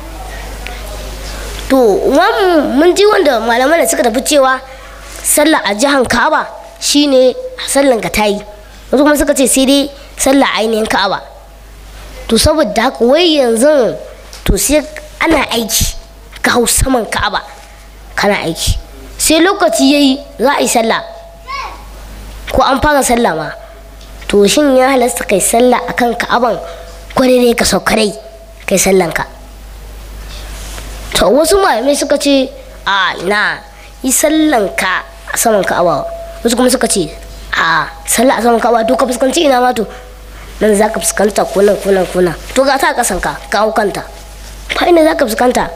to mun ji wanda malaman da suka tafi cewa sallah a jihar Ka'aba shine sallan ka tayi, wasu kuma suka ce sai dai sallah ainihin Ka'aba. to saboda haka wai yanzu to sai ana aiki ka hau saman Ka'aba kana aiki, sai lokaci yayi za a yi sallah ko an fara sallah ma, to shin ya halasta kai sallah akan Ka'aban kwarere ka saukarai kai sallanka? To wasu malamai suka ce a ina yi sallanka a saman Ka'aba, wasu kuma suka ce a sallah a saman Ka'aba to ka fuskanci ina ma to nan za ka fuskanta ko nan to ga ta kasanka ka hau kanta fa ina za ka fuskanta.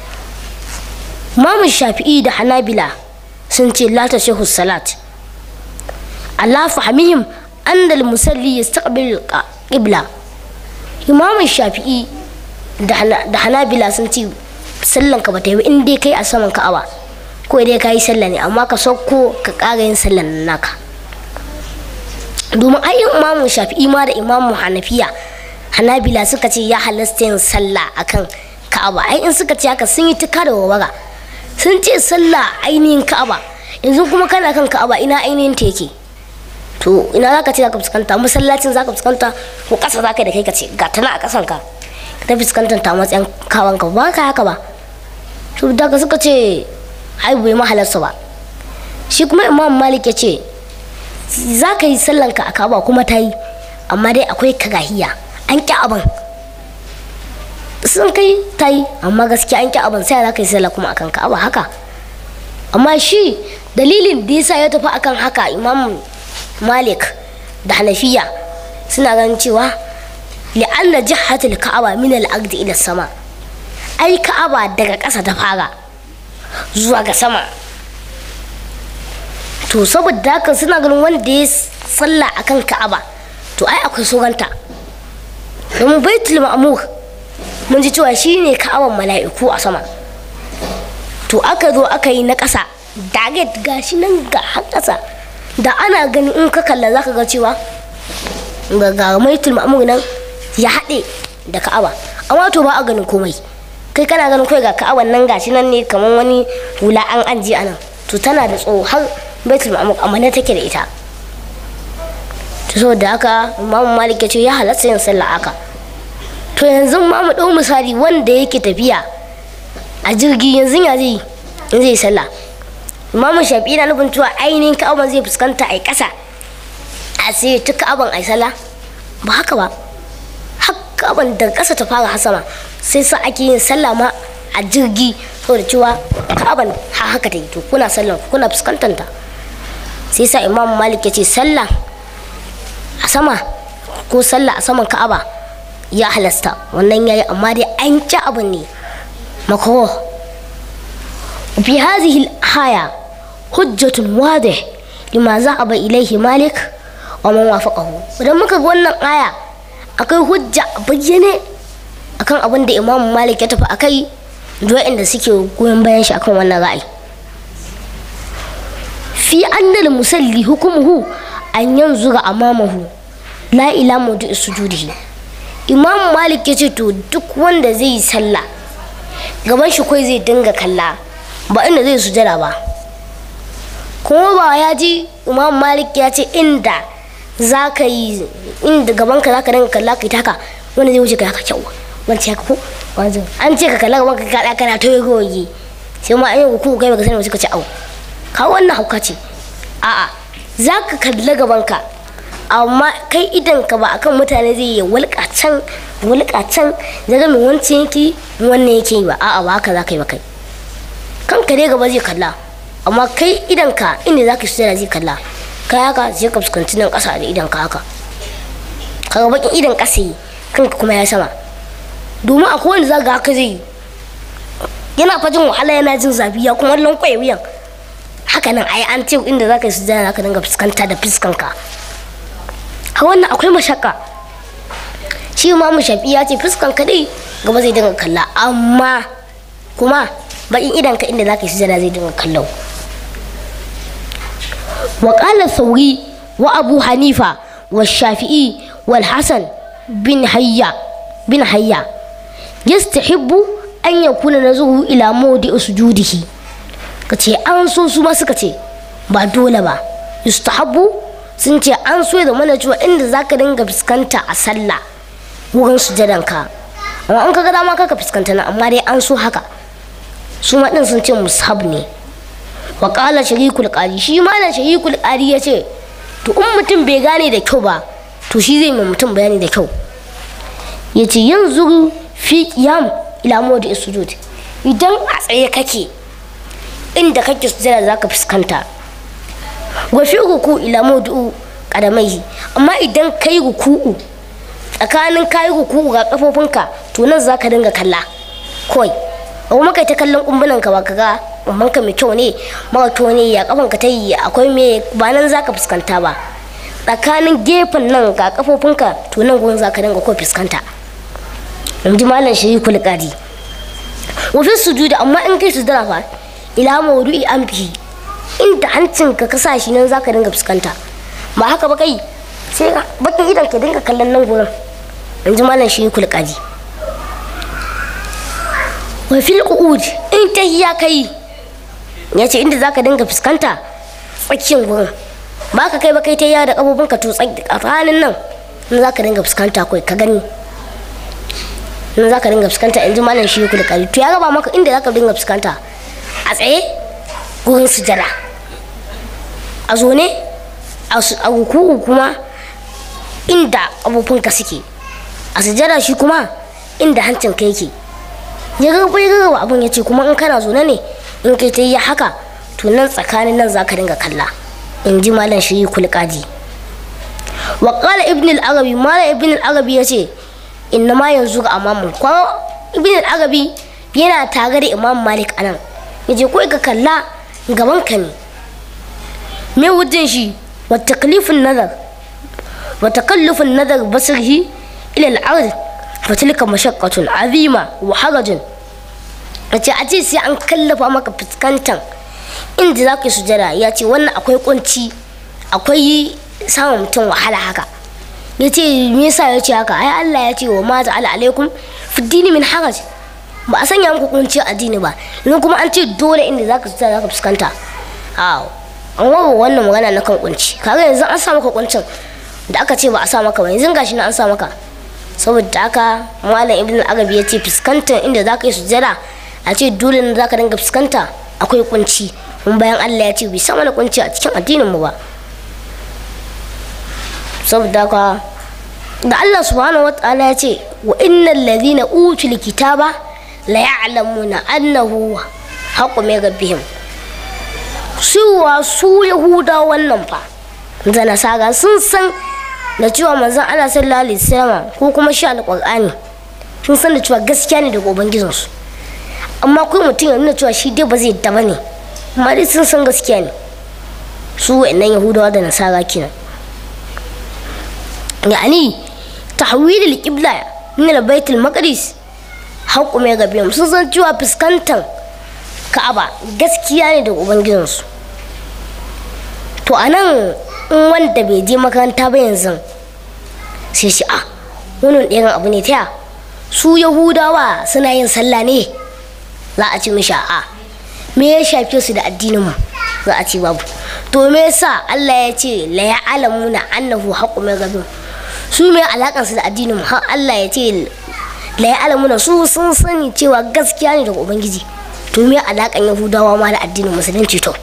Imam Shafi'i da Hanabila sun ce la tashihu salat ala fahmihim anna al-musalli yastaqbil qibla. Imam Shafi'i da Hanabila sun ce sallan ka bata yi in dai kai a saman Ka'aba ko dai kai sallah ne amma ka sauko ka ƙara yin sallan naka, domin ai Imam Shafi'i ma da Imam Hanabila suka ce ya halasta yin sallah akan Ka'aba. Ai in suka ce haka sun yi tuka da wawara, sun ce sallah ainihin Ka'aba, yanzu kuma kana kan Ka'aba ina ainihin ta yake? To ina zaka ce zaka fuskanta? Masallacin zaka fuskanta ko ƙasa zaka da kai ka ce ga tana a ƙasan ka ta fuskantar ta matsayin kawan ka ba ka haka ba? To daga suka ce ai bai mahalarsa ba. Shi kuma Imam Malik ya ce za ka yi sallanka a Ka'aba kuma ta yi, amma dai akwai karahiya, an ƙi abin sun kai ta yi amma gaskiya an ƙi abin, sai za ka yi sallah kuma akan Ka'aba haka. Amma shi dalilin da yasa ya tafi akan haka Imam Malik da Hanafiya suna ganin cewa li'anna jihatul Ka'aba min al-ard ila sama, ai Ka'aba daga ƙasa ta fara zuwa ga sama, to saboda haka suna ganin wanda ya salla akan Ka'aba to ai akwai suranta, domin Baitul Ma'mur mun ji cewa shine Ka'aban mala'iku a sama, to aka zo aka yi na ƙasa daget gashi nan ga har ƙasa da ana gani in ka kalla zaka ga cewa ga Baitul Ma'mur nan ya haɗe da Ka'aba, amma to ba a ganin komai, kai kana ganin kai ga Ka'aban nan gashi nan ne kamar wani hula an ajiye anan, to tana da tsawo har Baitul Ma'mur amma ne take da ita. To saboda haka Imam Malik ya ce ya halatta yin sallah haka. To yanzu ma mu dau misali wanda yake tafiya a jirgi yanzu ya zai sallah. Imam Shafi'i na nufin cewa ainihin Ka'aban zai fuskanta ai ƙasa a sai ta Ka'aban ai sallah, ba haka ba, Ka'aban daga ƙasa ta fara hasama sai sa ake yin sallah ma a jirgi, saboda cewa Ka'aban haka ta yi, to kuna sallah kuna fuskantar ta, sai sa Imam Malik ya ce sallah a sama ko sallah a saman Ka'aba ya halasta, wannan yayi, amma dai an ci abin ne makruh. Fi hadhihi al-aya hujjatun wadih lima zahaba ilayhi Malik wa man wafaqahu. Idan muka ga wannan aya akwai hujja bayyane akan abin da Imam Malik ya tafi akai da waɗanda suke goyon bayan shi akan wannan ra'ayi. Fi annal musalli hukumuhu an yanzura amamahu la ila mawdi'i sujudihi. Imam Malik ya ce to duk wanda zai yi sallah gaban shi kai zai dinga kalla ba inda zai sujada ba, kuma ba ya ji Imam Malik ya ce inda za ka yi inda gaban ka za ka dinga kalla kai taka wanda zai wuce ka haka kyau wanda haka ko wanzu an ce ka kalla gaban ka kada kana to goge sai ma an yi ku kai baka sani ba suka ce au ka wannan hauka ce. A'a za ka kalla gaban ka amma kai idan ka ba akan mutane zai yi wulka can daga mai wancan yake wannan yake yi ba, a'a ba haka za ka yi ba, kai kanka dai gaba zai kalla amma kai idan ka inda za ka sujada zai kalla, kai haka sai ka fuskanci nan ƙasa da idan ka haka kaga bakin idan ƙasa yi kanka kuma ya sama, domin akwai wanda za ga haka zai yana fajin wahala yana jin zafi ya kuma lankwaye wuyan haka nan ai an ce inda za ka yi sujada za ka dinga fuskanta da fuskanka, a wannan akwai mashakka. Shi ma Shafi'i ya ce fuskanka dai gaba zai dinga kalla amma kuma bakin idan ka inda za ka yi sujada zai dinga kallon. وقال الثوري وأبو حنيفة والشافعي والحسن بن حيا يستحب أن يكون نزوه إلى موضع سجوده. كتي أنسو سما سكتي بعدولا با يستحب سنتي أنسو إذا ما نجوا إن ذاك دينغ بسكنتا أسلا wurin sujadanka. Amma an kaga dama ka fuskanta nan, amma dai an so haka. Su ma din sun ce mushab ne. Wa qala sharikul qadi, shi malam sharikul qadi yace to in mutum bai gane da kyau ba to shi zai ma mutum bayani da kyau. Yace yanzu fi qiyam ila mawdi sujud, idan a tsaye kake inda kake sujada zaka fuskanta. Wa fi ruku ila mawdi qadamaihi, amma idan kai ruku'u tsakanin kai ruku'u ga kafofinka to nan zaka dinga kalla koi. Kuma kai ta kallon kumbunan ka ba kaga umman ka mai kyau ne mara kyau ne ya kafan ka ta yi akwai me ba nan zaka fuskanta ba. Tsakanin gefen nan ga kafofinka to nan gurin zaka dinga ko fuskanta. Inji malam sharikul qadi. Wa fi sujudi, amma in kai sujada fa ila mawdu'i anfihi, inda hancinka ka sa shi nan zaka dinga fuskanta. Ba haka ba kai sai bakin idan ka dinga kallon nan gurin. Inji malam sharikul qadi. Wa fil qu'ud, in tahiyya kai yace inda zaka dinga fuskanta tsakiyar gurin. Ba ka kai ba kai tahiyya da kabobinka to tsakanin nan zaka dinga fuskanta kai ka gani. Nan zaka dinga fuskanta, inji malam sharikul qadi. To ya raba maka inda zaka dinga fuskanta a tsaye gurin sujada, a zone a ruku'u kuma inda abubuwanka suke, a sujada shi kuma inda hancin ka yake. Ya gaba abun yace kuma in kana zone ne in kai ta yi haka to nan tsakanin nan zaka dinga kalla, inji malam sharikul qadi. Wa qala ibn al-arabi, malam ibn al-arabi yace inna ma yanzu ga amamu ko ibn al-arabi yana tare da imam malik anan. Yace ko ka kalla gaban ka ne. Me wujin shi wa taklifun nazar basirhi ila al-ard fa tilka mashaqqatun azima wa harajun. Yace a ce sai an kallafa maka fuskantan inda zaka yi sujada, yace wannan akwai kunci, akwai samun mutum wahala haka. Yace me yasa yace haka? Ai Allah yace wa ma ta'ala alaikum fi dini min haraj, ba a sanya muku kunci a addini ba. Yanzu kuma an ce dole inda zaka fuskanta. An wawa wannan magana na kan kunci. Kaga yanzu an sa maka kuncin da aka ce ba a sa maka ba, yanzu gashi na an sa maka. Saboda haka malam ibn al-arabi yace fuskantar inda zaka yi sujada a ce dole ne zaka dinga fuskanta akwai kunci. Mun bayan Allah ya ce bai sa mana kunci a cikin addinin mu ba. Saboda haka da Allah subhanahu wataala ya ce wa innal ladhina utul kitaba la ya'lamuna annahu haqqu min rabbihim. Su yahuda wannan fa da nasara sun san da cewa manzon Allah sallallahu alaihi wasallam ko kuma shi alqur'ani sun san da cewa gaskiya ne daga ubangijinsu, amma kai mutum ya nuna cewa shi dai ba zai yadda bane, amma dai sun san gaskiya ne. Su wa'annan yahudawa da nasara kenan. Yani tahwil al-qibla min al-bayt al-maqdis haqqu min rabbihim, sun san cewa fuskantar Ka'aba gaskiya ne daga ubangijinsu. To anan in wanda bai je makaranta ba yanzu sai shi wannan ɗayan abu ne ta su yahudawa suna yin sallah ne, za a ce mishi me ya shafe su da addinin mu, za a ce babu. To me yasa Allah ya ce la ya'lamuna annahu haqqu min rabbihim, su me alakan su da addinin mu har Allah ya ce la ya'lamuna, su sun sani cewa gaskiya ne daga ubangiji. To me alakan yahudawa ma da addinin musulunci? To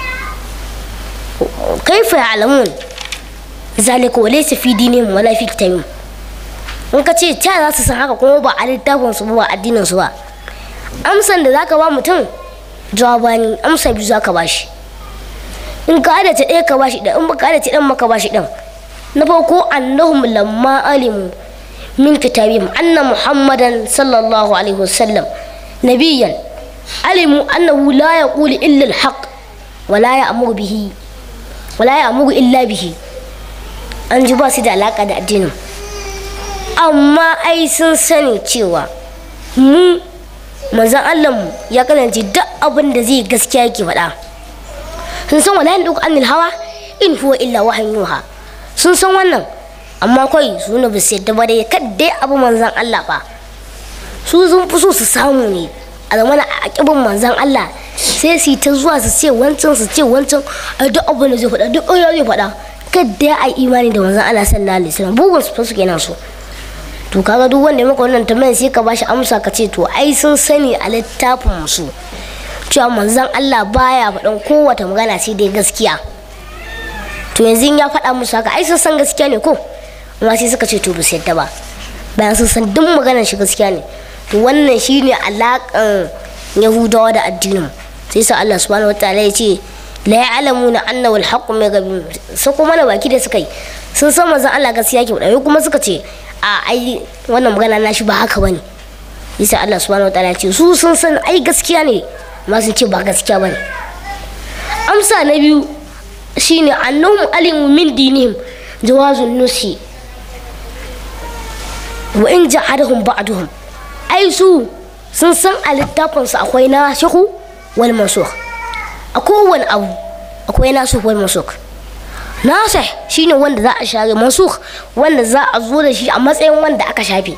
kaifa ya'lamun zalika wa laysa fi dinihim wala fi kitabihim. In ka ce ta za su san haka kuma ba a littafin su ba addinin su ba, amsan da zaka ba mutum jawabani amsa biyu zaka bashi. In ka adace ɗaya ka bashi ɗan, in baka adace ɗan maka bashi ɗan. Na farko annahum lamma alimu min kitabihim anna muhammadan sallallahu alaihi wasallam nabiyyan alimu annahu la yaqulu illa al-haq wa la ya'muru bihi wala ya'muru illa bihi. An ji ba su da alaka da addinin, amma ai sun sani cewa mu manzon Allah mu ya kasance duk abin da zai gaskiya yake faɗa. Sun san wala yanduku anil hawa in huwa illa wahyin yuha, sun san wannan, amma kai su ne ba su yadda ba dai kadai abu manzon Allah ba. Su sun fi so su samu ne a zamana a kibin manzon Allah, sai su ta zuwa su ce wancan a duk abin da zai faɗa duk zai faɗa kadda ya yi imani da manzon Allah sallallahu alaihi wasallam. Bugun su kenan su to kaga duk wanda maka wannan tambayar sai ka bashi amsa ka ce to ai sun sani a littafin su cewa manzon Allah baya faɗan kowace magana sai dai gaskiya. To yanzu ya faɗa musu haka ai sun san gaskiya ne ko, amma sai suka ce to ba su yadda ba bayan sun san duk maganar shi gaskiya ne. To wannan shine alaƙan Yahudawa da addinin. Sai sa Allah subhanahu wataala ya ce la ya'lamuna annahu al-haqqu min rabbihim. Sai kuma na baki da suka yi sun san manzon Allah gaskiya ke faɗa kuma suka ce a ai wannan magana nashi ba haka bane. Sai sa Allah subhanahu wataala ya ce su sun san ai gaskiya ne amma sun ce ba gaskiya bane. Amsa na biyu shine annahum alimu min dinihim jawazun nusi wa in ja'adahum ba'duhum. Ai su sun san a littafinsu akwai nasikhu wal mansukh. A kowane abu akwai nasikh wal mansukh. Nasikh shine wanda za a share, mansukh wanda za a zo da shi a matsayin wanda aka shafe.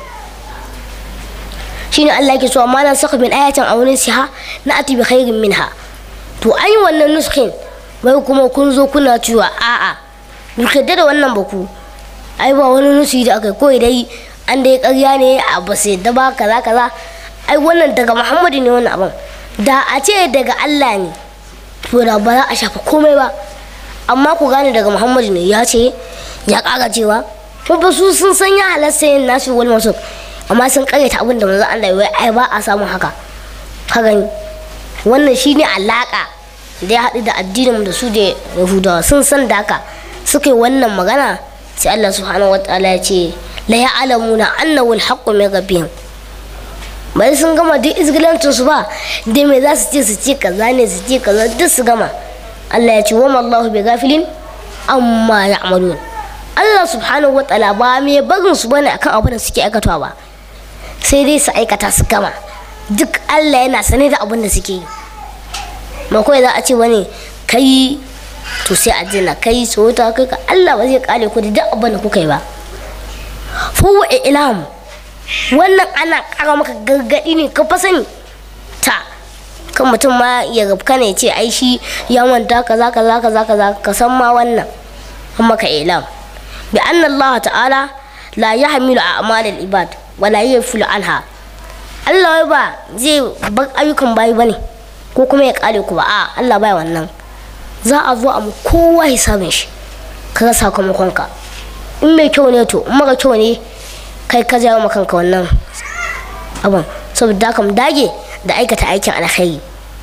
Shine Allah yake cewa ma nasikh min ayatin aw nunsiha na'ti bi khairin minha. To an yi wannan nuskhin bai kuma kun zo kuna cewa a'a duk da wannan baku ai ba wani nusi da aka koyi dai an dai ƙarya ne a ba sai da ba kaza kaza. Ai wannan daga Muhammadu ne wannan abin, da a ce daga Allah ne to da ba za a shafa komai ba, amma ku gane daga Muhammadu ne ya ce ya ƙara cewa to ba su sun san ya halasta yin nasu wal mansuk amma sun ƙaryata abin da manzon Allah ya ai ba a samun haka. Ka gani wannan shine alaka da ya haɗu da addinin da su da Yahudawa sun san da haka suka yi wannan magana. Sai Allah subhanahu wataala ya ce la ya'lamuna annahu al-haqqu min rabbihim. Bai sun gama duk izgilancin su ba da me za su ce kaza ne su ce kaza duk su gama. Allah ya ce wa mallahu bi ghafilin amma ya'malun. Allah subhanahu wataala ba me barin su bane akan abin da suke aikatawa ba, sai dai su aikata su gama. Duk Allah yana sane da abin da suke yi. Ma kawai za a ce wani kai to sai a jina kai so ta kai ka Allah ba zai kare ku da duk abin da kuka yi ba. Fuwa ilam wannan ana kara maka gargadi ne ka fa sani ta kan mutum ma ya gabka ne ce ai shi ya manta kaza kaza kaza kaza ka san ma wannan amma ka ilam bi anna Allah ta'ala la yahmilu a'mal al-ibad wa la yaghfilu anha. Allah ba zai bar ayyukan bayi bane ko kuma ya kare ku ba, a Allah bai wannan. Za a zo a mu kowa hisabin shi kaga sakamakon ka, in mai kyau ne to in mara kyau ne kai ka jawo maka kanka wannan abin. Saboda haka mu dage da aikata aikin alkhairi.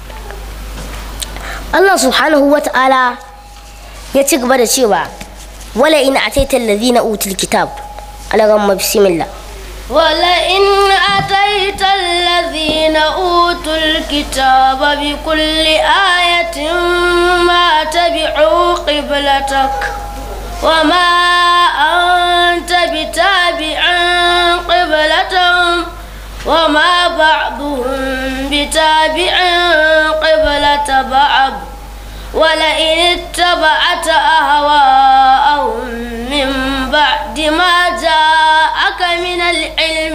Allah subhanahu wata'ala ya ci gaba da cewa wala in ataita alladhina utul kitab alagamma bismillah ولئن أتيت الذين أوتوا الكتاب بكل آية ما تبعوا قبلتك وما أنت بتابع قبلتهم وما بعضهم بتابع قبلة بعض ولئن اتبعت أهواءهم من بعد ما جاءك من العلم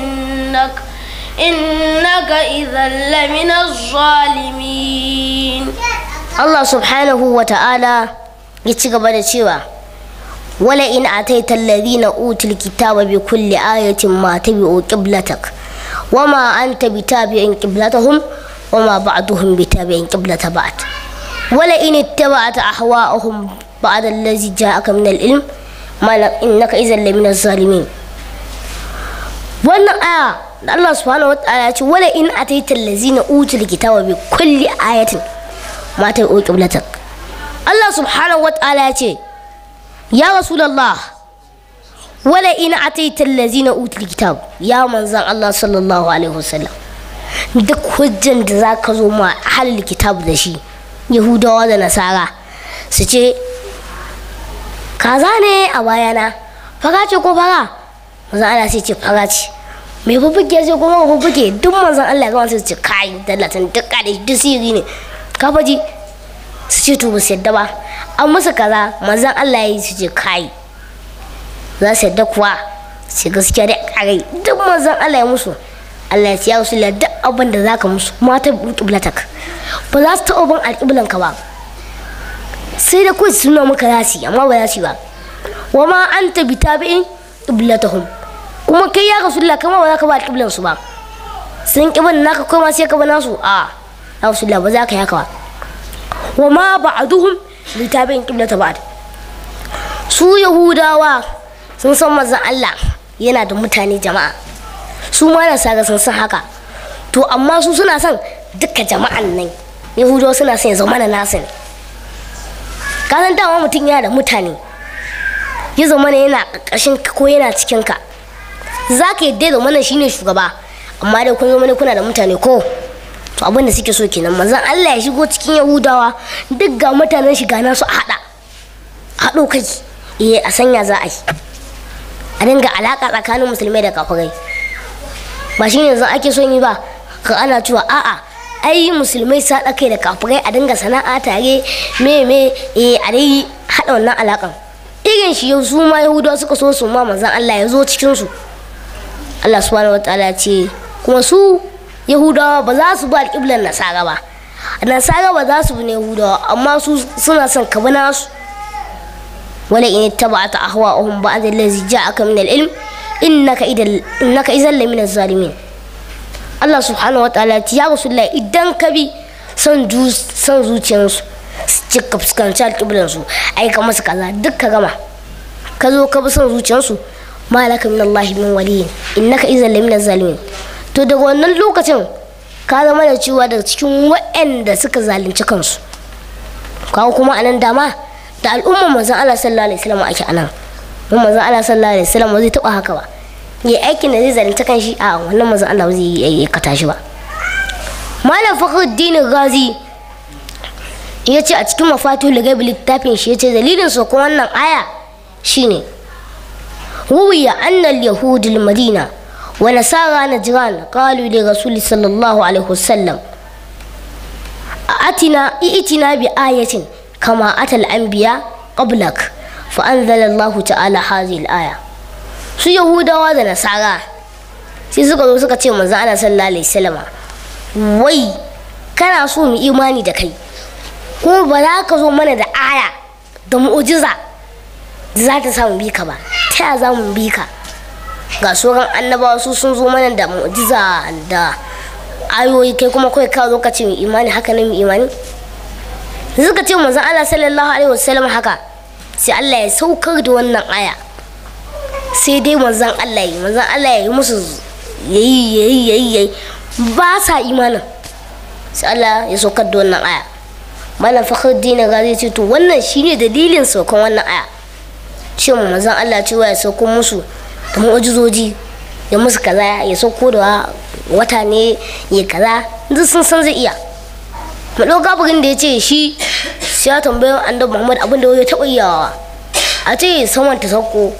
إنك إذا لمن الظالمين. الله سبحانه وتعالى يتقبل الشيوى ولئن أتيت الذين أوتوا الكتاب بكل آية ما تبعوا قبلتك وما أنت بتابع قبلتهم وما بعضهم بتابع قبلة بعض ولئن اتبعت أهواءهم بعد الذي جاءك من العلم إنك إذا لمن الظالمين. wannan aya da Allah subhanahu wataala ya ce wala in ataita allazina utul kitaba bi kulli ayatin ma tabi'u qiblatak. Allah subhanahu wataala ya ce ya rasulullah wala in ataita allazina utul kitab, ya manzan Allah sallallahu alaihi wasallam duk hujjan da zaka zo ma ahlul kitab da shi Yahudawa da Nasara su ce kaza ne a bayana fara ce ko fara, manzon Allah sai ce fara ce, mai bubbuke sai kuma bubbuke, duk manzon Allah ga wasu ce kai dallatin duk kade duk sirri ne ka faji su ce to ba su yadda ba. An musu kaza manzon Allah ya yi su ce kai za su yadda kuwa sai gaskiya da kare, duk manzon Allah ya musu. Allah ya ce ya rasu duk abin da zaka musu mata qiblatak ba za su taɓa bin alƙiblan ka ba, sai da kawai suna maka za su yi amma ba za su yi ba. wa ma anta bitabi'in qiblatahum kuma kai ya rasulullah kama ba za ka ba alƙiblan su ba, sun ƙiban naka kai ma sai ka ba nasu. A ya rasulullah ba za ka yaka ba. wa ma ba'duhum bi tabi'in qiblata ba'd. Su yahudawa sun san manzon Allah yana da mutane jama'a, su ma na saga sun san haka, to amma su suna son duka jama'an nan. Yahudawa suna son ya zama na nasu ne. Ka san dama mutum yana da mutane, ya zama yana ƙarƙashin ka ko yana cikin ka, za ka yadda zama na shine shugaba, amma dai kun zama ne kuna da mutane ko. To abin da suke so kenan manzon Allah ya shigo cikin Yahudawa, duk ga mutanen shiga nasu a haɗo kai, a sanya za a yi, a dinga alaƙa tsakanin musulmai da kafirai. Ba shine yanzu ake son yi ba, ka ana cewa a'a ai musulmai su haɗa kai da kafirai a dinga sana'a tare a dai haɗa wannan alaƙan. Irin shi yau su ma Yahudawa suka so su ma manzon Allah ya zo cikin su. Allah subhanahu wataala ya ce kuma su Yahudawa ba za su ba alƙiblan Nasara ba, Nasara ba za su bi ne Yahudawa, amma su suna son ka bi nasu. wala in ittaba'ta ahwa'ahum ba'da allazi ja'aka min al-ilm innaka idan lamina zalimin. Allah subhanahu wataala ya rasulullah idan ka bi son zuciyarsu su cika fuskanci alƙiblansu aika masu kaza duk ka gama ka zo ka bi son zuciyarsu malaka min Allah min waliyin innaka idan lamina zalimin. To daga wannan lokacin ka zama da cewa daga cikin waɗanda suka zalunci kansu. Kawo kuma anan dama da al'ummar manzon Allah sallallahu alaihi wasallam ake anan, mun manzon Allah sallallahu alaihi wasallam zai taba haka ba, yi aikin da zai zalunta kanshi a wannan manzon Allah zai yi kata shi ba. Malam Fakhruddin Razi ya ce a cikin mafatihul ghaib littafin shi ya ce dalilin sauko wannan aya shine ruwiya anna al-yahud al-madina wa nasara najran qalu li rasul sallallahu alaihi wasallam itina bi ayatin kama atal anbiya qablak fa anzala Allah ta'ala hadhihi al-aya. Su yahudawa da nasara sai suka zo suka ce manzo Allah sallallahu alaihi wasallam wai kana so mu imani da kai kuma ba za ka zo mana da aya da mu'jiza da za ta sa mu bi ka ba, ta ya za mu bi ka? Ga sauran annabawa su sun zo mana da mu'jiza da ayoyi, kai kuma kawai ka zo ka ce mu imani, haka ne mu imani? Suka ce manzon Allah sallallahu alaihi wasallam haka, sai Allah ya saukar da wannan aya, sai dai manzon Allah ya yi musu yayi ba sa imanin, sai Allah ya saukar da wannan aya. Malam Fakhruddin Razi ce to wannan shine dalilin saukan wannan aya, ce manzon Allah cewa ya sauko musu da mu'jizoji, ya musu kaza, ya sauko da wata ne ya kaza, duk sun san zai iya. Maɗauka burin da ya ce shi sai ya tambayi annabi Muhammad abin da ya taɓa iyawa, a ce saman ta sauko.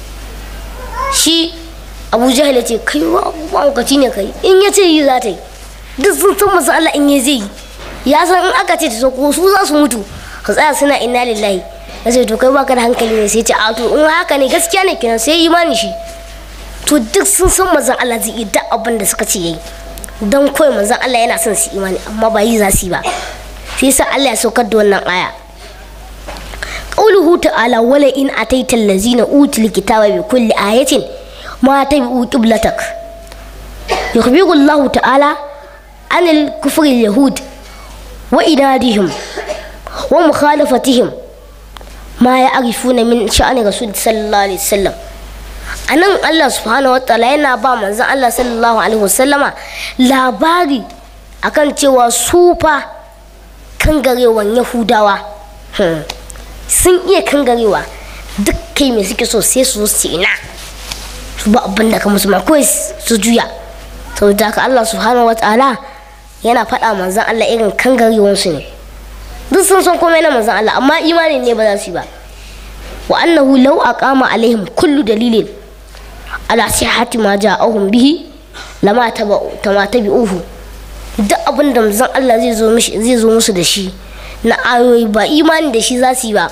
Shi Abu Jahal ya ce kai wankaci ne kai, in ya ce yi za ta yi, duk sun san masu Allah in ya zai yi, ya san in aka ce ta sauko su za su mutu, ka tsaya suna inna lillahi. Ya ce to kai baka da hankali ne, sai ce a to in haka ne gaskiya ne kenan, sai imani shi. To duk sun san manzon Allah zai yi duk abin da suka ce yayi, don kawai manzon Allah yana son su imani amma ba yi za su yi ba. Sai sa Allah ya saukar da wannan aya. Qauluhu ta'ala wala in ataita allazina utul kitaba bi kulli ayatin ma tabi'u qiblatak. Yukhbiru Allah ta'ala an al-kufr al-yahud wa inadihim wa mukhalafatihim ma ya'rifuna min sha'ani rasul sallallahu alaihi wasallam. Anan Allah subhanahu wataala yana ba manzon Allah sallallahu alaihi wasallama labari akan cewa su fa kangarewan Yahudawa sun iya kangarewa, duk kai mai suke so sai su ina su ba abin da ka musu ma kawai su juya. Saboda haka Allah subhanahu wataala yana faɗa manzon Allah irin kangarewansu ne, duk sun san komai na manzon Allah amma imanin ne ba za su yi ba. Wa annahu law aqama alaihim kullu dalilin ala sihhati ma ja'ahum bihi lama tabi'uhu. Duk abin da manzon Allah zai zo musu da shi na ayoyi ba imani da shi za su yi ba.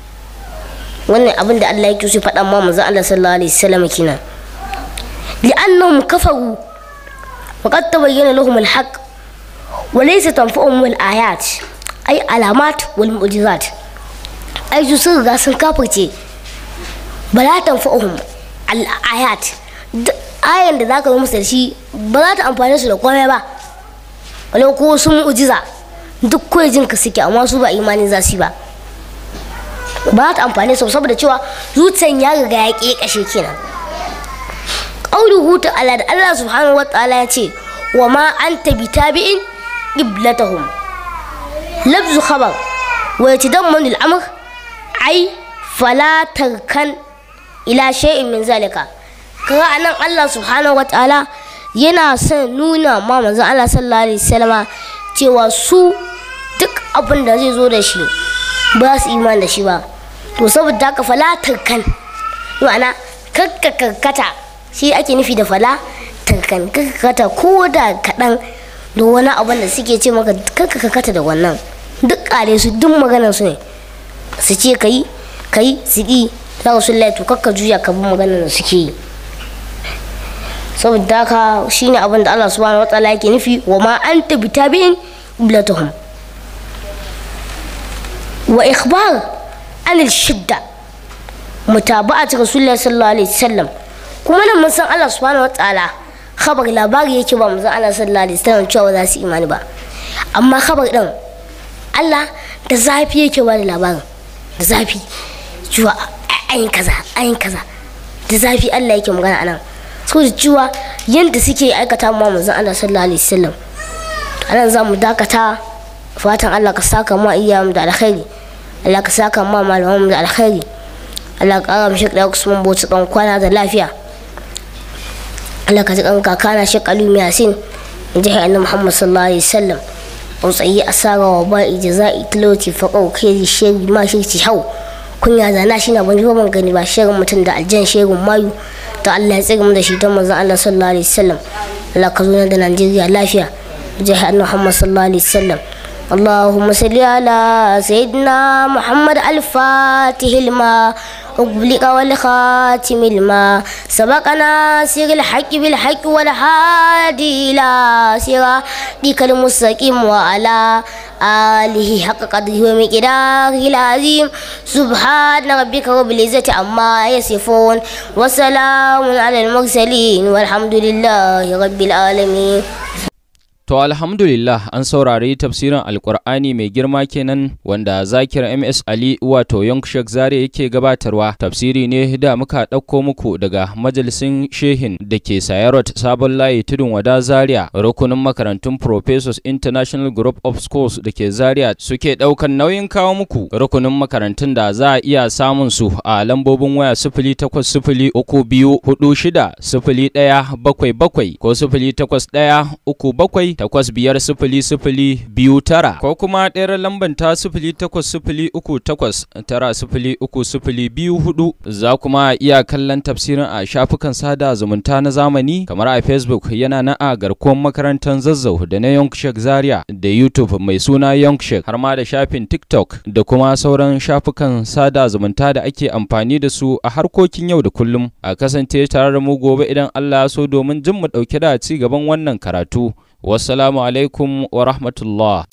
Wannan abin da Allah yake so faɗa ma manzon Allah sallallahu alaihi wasallam kenan. Li'annahum kafaru wa qad tabayyana lahum al-haqq wa laysa tanfa'uhum al-ayat ay alamat wal mu'jizat. Ai su sun riga sun kafirce, ba la tanfa'uhum al-ayat, ayan da zaka yi musu da shi ba za ta amfane su da komai ba, wala ko sun mu'jiza duk kawai jin ka suke amma su ba imani za su yi ba za ta amfane su saboda cewa zuciyan ya riga ya kekashe kenan. qauluhu ta'ala da Allah subhanahu wa ta'ala ya ce wa ma anta bitabi'in qiblatahum, lafzu khabar wa yatadammanu al-amr ay fala tarkan ila shay'in min zalika. kaga anan Allah subhanahu wa ta'ala yana son nuna ma manzon Allah sallallahu alaihi wasallama cewa su duk abin da zai zo da shi ba su imani da shi ba, to saboda haka fala tarkan ma'ana karkata shi ake nufi da fala tarkan, karkata ko da kaɗan da wani abin da suke ce maka karkata da wannan duk ƙare su duk maganar su ne su ce kai su ƙi za su to kakka juya ka bi maganar da suke yi. saboda haka shine abin da Allah subhanahu wataala yake nufi wa ma anta bitabi'in qiblatuhum. wa ikhbar anil shidda mutaba'at rasulullahi sallallahu alaihi wasallam, kuma nan mun san Allah subhanahu wataala khabar labari yake ba mun san Allah sallallahu alaihi wasallam cewa za su imani ba, amma khabar din Allah da zafi yake ba da labarin da zafi cewa ayin kaza da zafi Allah yake magana anan saboda cewa yanda suke aikata ma manzon Allah sallallahu alaihi wasallam. anan za mu dakata, fatan Allah ka saka ma iyamu da alkhairi, Allah ka saka ma malamanmu da alkhairi, Allah ka ƙara mishi da Usman Bauchi kan kwana da lafiya, Allah ka ji kan kakana Sheikh Aliyu Yasin jihar Annabi Muhammad sallallahu alaihi wasallam. tsayi asara wa ba'i jaza'i talauci faqau kai shegi ma shi hau kunya zana shi na ban gani ba shirin mutum da aljan shirin mayu ta Allah ya tsira mu da shi ta manzon Allah sallallahu alaihi wasallam. Allah ka zo da Najeriya lafiya jihar Muhammad sallallahu alaihi wasallam. اللهم صل على سيدنا محمد الفاتح لما أغلق والخاتم لما سبقنا سر الحق بالحق والهادي إلى صراطك المستقيم وعلى آله حق قدره ومقداره العظيم. سبحان ربك رب العزة عما يصفون وسلام على المرسلين والحمد لله رب العالمين. To alhamdulillah an saurari tafsirin Alƙur'ani mai girma kenan wanda Zakir MS Ali wato Young Sheikh Zare yake gabatarwa. Tafsiri ne da muka ɗauko muku daga majalisin Shehin da ke Sayarot Sabon Layi Tudun Wada Zaria, rukunin makarantun Professors International Group of Schools da ke Zaria suke ɗaukan nauyin kawo muku. Rukunin makarantun da za a iya samun su a lambobin waya 0803460177 ko 0813785029 ko kuma ɗayar lambar ta 0803890302 za kuma iya kallon tafsirin a shafukan sada zumunta na zamani kamar a Facebook yana na a garkuwar makarantar Zazzau da na Young Sheikh Zaria da YouTube mai suna Young Sheikh har ma da shafin TikTok da kuma sauran shafukan sada zumunta da ake amfani da su a harkokin yau da kullum. A kasance tare da mu gobe idan Allah ya so domin jin mu ɗauke da ci gaban wannan karatu. Wassalamu alaikum wa rahmatullah.